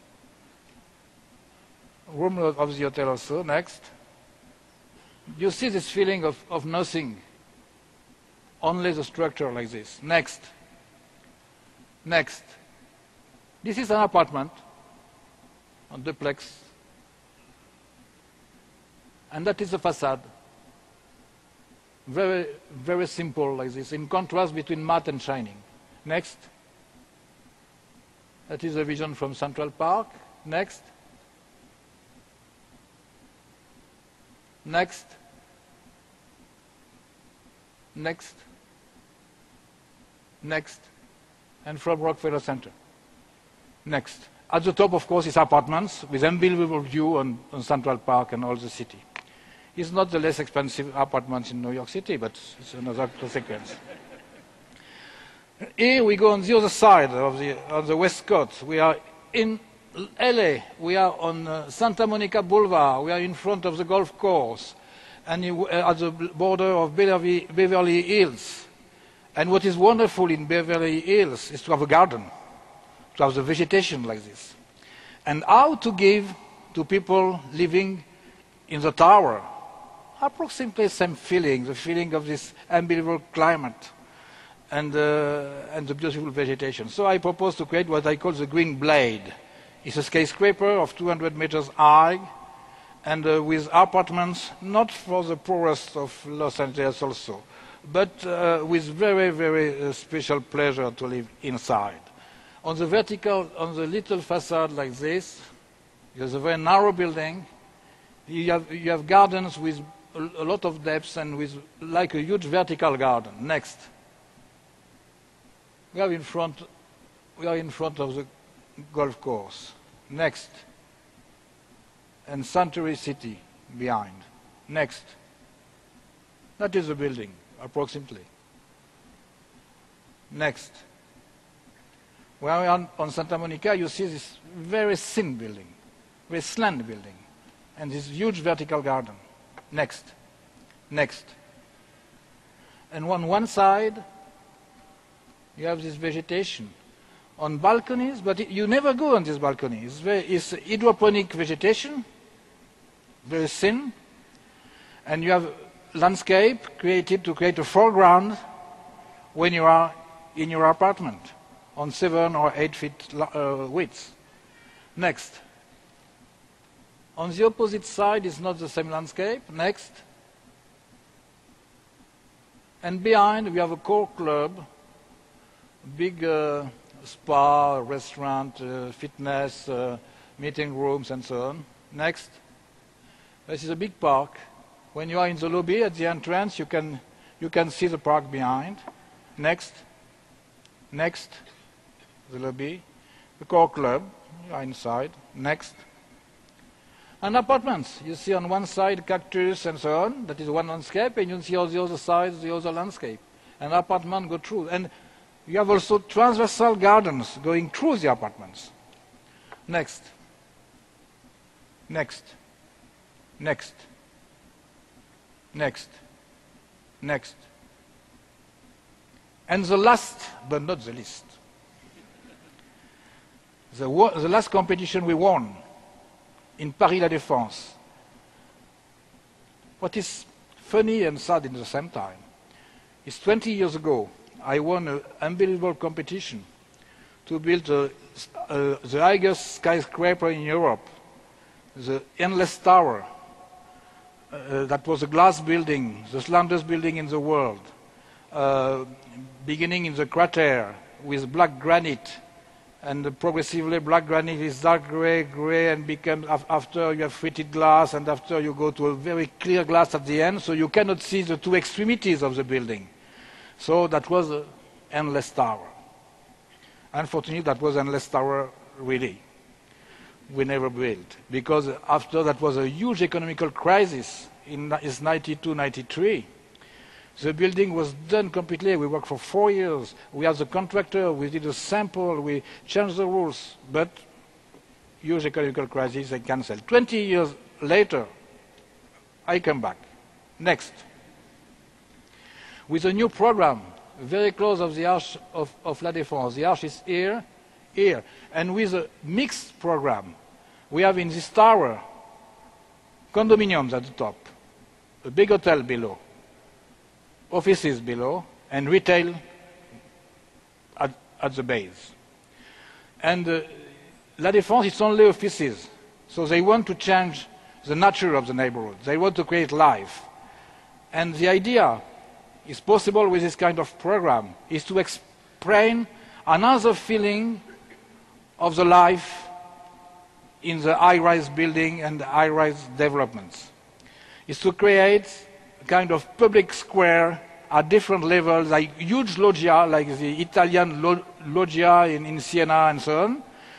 Room of the hotel also. Next. You see this feeling of nothing. Only the structure like this. Next. This is an apartment. A duplex, and that is the facade. Very, very simple like this, in contrast between matte and shining. Next. That is a vision from Central Park. Next. And from Rockefeller Center. Next. At the top, of course, is apartments with unbelievable view on Central Park and all the city. It's not the less expensive apartments in New York City, but it's another consequence. Here we go on the other side of the West Coast. We are in LA. We are on Santa Monica Boulevard. We are in front of the golf course and at the border of Beverly Hills. And what is wonderful in Beverly Hills is to have a garden, to have the vegetation like this. And how to give to people living in the tower approximately the same feeling, the feeling of this unbelievable climate and the beautiful vegetation. So I propose to create what I call the Green Blade. It's a skyscraper of 200 meters high and with apartments, not for the poorest of Los Angeles also, but with very, very special pleasure to live inside. On the vertical, on the little facade like this, there's a very narrow building. You have gardens with a lot of depth and with like a huge vertical garden. Next. We are in front of the golf course. Next. And Century City behind. Next. That is the building, approximately. Next. When we are on Santa Monica, you see this very thin building, very slant building, and this huge vertical garden. Next. Next. And on one side, you have this vegetation on balconies, but you never go on this balcony. It's hydroponic vegetation, very thin, and you have landscape created to create a foreground when you are in your apartment on 7 or 8 feet width. Next. On the opposite side is not the same landscape. Next. And behind we have a core club, big spa, restaurant, fitness, meeting rooms and so on. Next. This is a big park. When you are in the lobby at the entrance, you can see the park behind. Next. Next. The lobby. The core club. You are inside. Next. And apartments. You see on one side cactus and so on. That is one landscape. And you see on the other side the other landscape. And apartments go through. And you have also transversal gardens going through the apartments. Next. Next. Next. Next. Next. And the last, but not the least. The last competition we won in Paris La Défense. What is funny and sad at the same time is 20 years ago, I won an unbelievable competition to build the highest skyscraper in Europe, the Endless Tower. That was a glass building, the slowest building in the world, beginning in the crater with black granite, and progressively black granite is dark gray, and becomes, after you have fritted glass, and after you go to a very clear glass at the end, so you cannot see the two extremities of the building. So that was an endless tower. Unfortunately, that was an endless tower really. We never built, because after that was a huge economical crisis in 92, 93. The building was done completely. We worked for 4 years. We had the contractor. We did a sample. We changed the rules. But huge economical crisis, they canceled. 20 years later, I come back. Next. With a new program, very close of the Arch of La Défense. The Arch is here. And with a mixed program, we have in this tower condominiums at the top, a big hotel below, offices below, and retail at the base. And La Défense is only offices, so they want to change the nature of the neighborhood. They want to create life. And the idea is possible with this kind of program, is to explain another feeling of the life in the high-rise building and high-rise developments. Is to create a kind of public square at different levels, like huge loggia, like the Italian loggia in Siena and so on,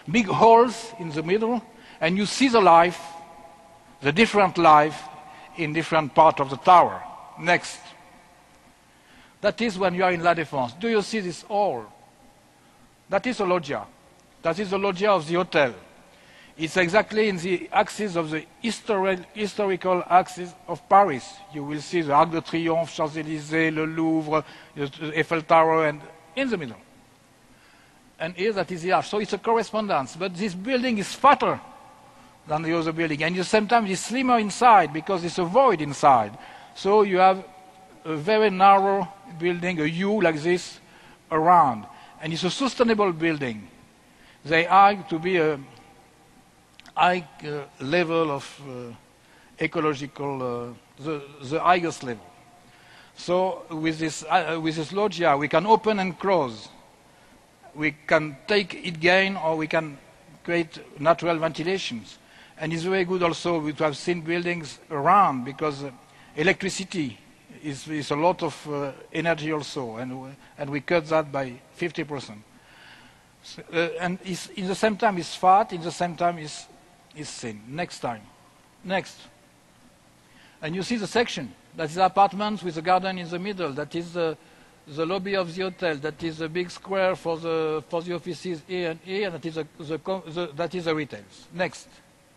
big holes in the middle, and you see the life, the different life in different parts of the tower. Next. That is when you are in La Défense. Do you see this hall? That is a loggia. That is the loggia of the hotel. It's exactly in the axis of the historical axis of Paris. You will see the Arc de Triomphe, Champs-Élysées, le Louvre, the Eiffel Tower, and in the middle. And here that is the arch. So it's a correspondence. But this building is fatter than the other building. And sometimes it's slimmer inside because it's a void inside. So you have a very narrow building, a U like this, around. And it's a sustainable building. They are to be a high level of ecological, the highest level. So with this loggia, we can open and close. We can take it gain, or we can create natural ventilations. And it's very good also to have thin buildings around, because electricity is a lot of energy also, and we cut that by 50%. So, and in the same time it's fat, in the same time is thin. Next time. Next. And you see the section. That is apartments with a garden in the middle. That is the lobby of the hotel. That is a big square for the offices here and here. That is the retails. Next.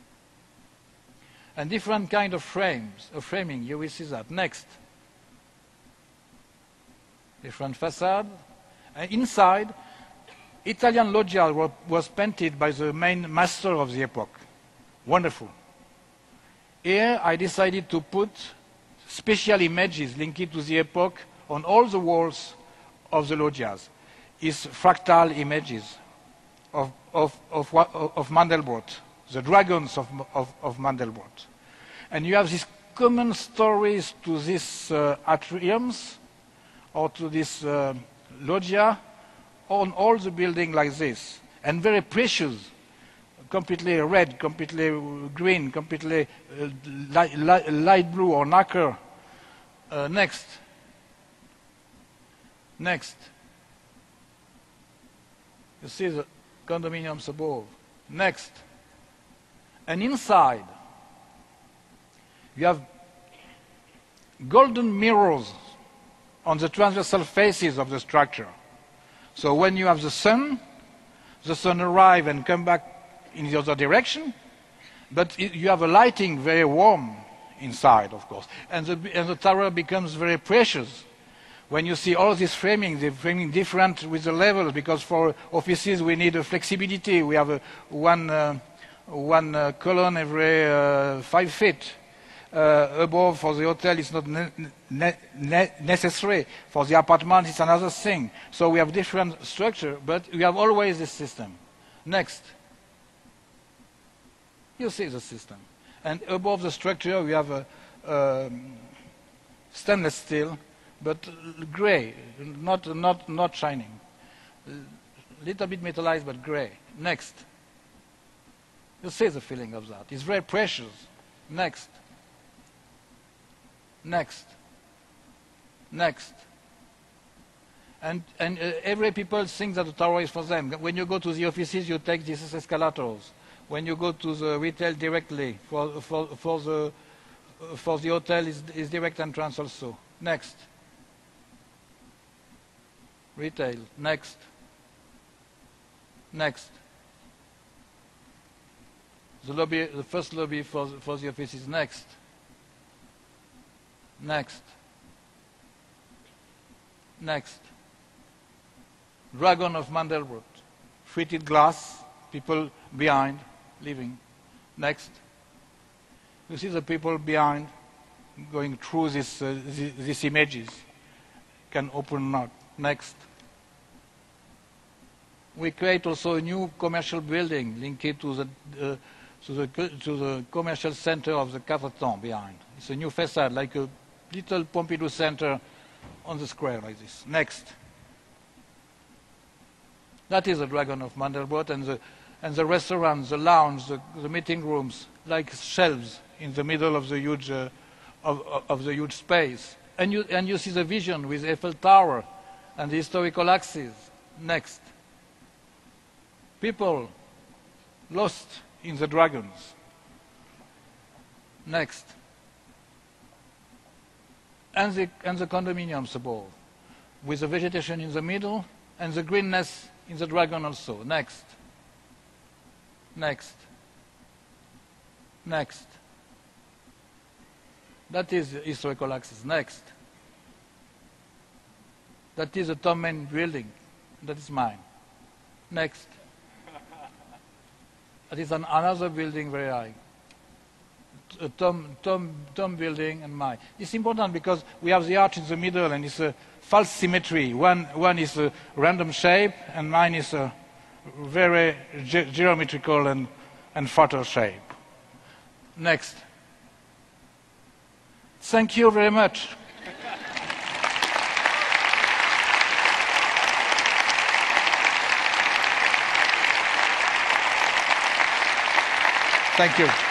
And different kind of framing. You will see that. Next. Different facade. And inside, Italian loggia was painted by the main master of the epoch. Wonderful. Here I decided to put special images linked to the epoch on all the walls of the loggias. It's fractal images of Mandelbrot, the dragons of Mandelbrot. And you have these common stories to these atriums or to this loggia on all the building like this, and very precious, completely red, completely green, completely light blue or nacre. Next. Next. You see the condominiums above. Next. And inside, you have golden mirrors on the transversal faces of the structure. So when you have the sun arrive and come back in the other direction, but you have a lighting very warm inside, of course, and the tower becomes very precious. When you see all this framing, the framing different with the levels, because for offices we need a flexibility. We have one column every 5 feet. Above for the hotel it's not necessary. For the apartment it's another thing. So we have different structure, but we have always this system. Next. You see the system. And above the structure we have a stainless steel, but gray, not shining. Little bit metallized, but gray. Next. You see the feeling of that. It's very precious. Next. Next. Next. And every people think that the tower is for them. When you go to the offices, you take these escalators. When you go to the retail directly, for the hotel is direct entrance also. Next. Retail. Next. Next. The lobby, the first lobby for the offices. Next. Next. Next. Dragon of Mandelbrot. Fritted glass, people behind, living. Next. You see the people behind going through these images. Can open not. Next. We create also a new commercial building linked to the commercial center of the Quatre-Temps behind. It's a new facade, like a little Pompidou Center on the square like this. Next. That is the Dragon of Mandelbrot, and the restaurant, the lounge, the meeting rooms, like shelves in the middle of the huge of the huge space. And you see the vision with Eiffel Tower and the historical axis. Next. People lost in the dragons. Next. And the condominiums above, with the vegetation in the middle and the greenness in the dragon also. Next. Next. Next. That is the historical axis. Next. That is the Tom Main building. That is mine. Next. That is another building very high. A Tom building and mine. It's important because we have the arch in the middle and it's a false symmetry. One is a random shape and mine is a very geometrical and fertile shape. Next. Thank you very much. Thank you.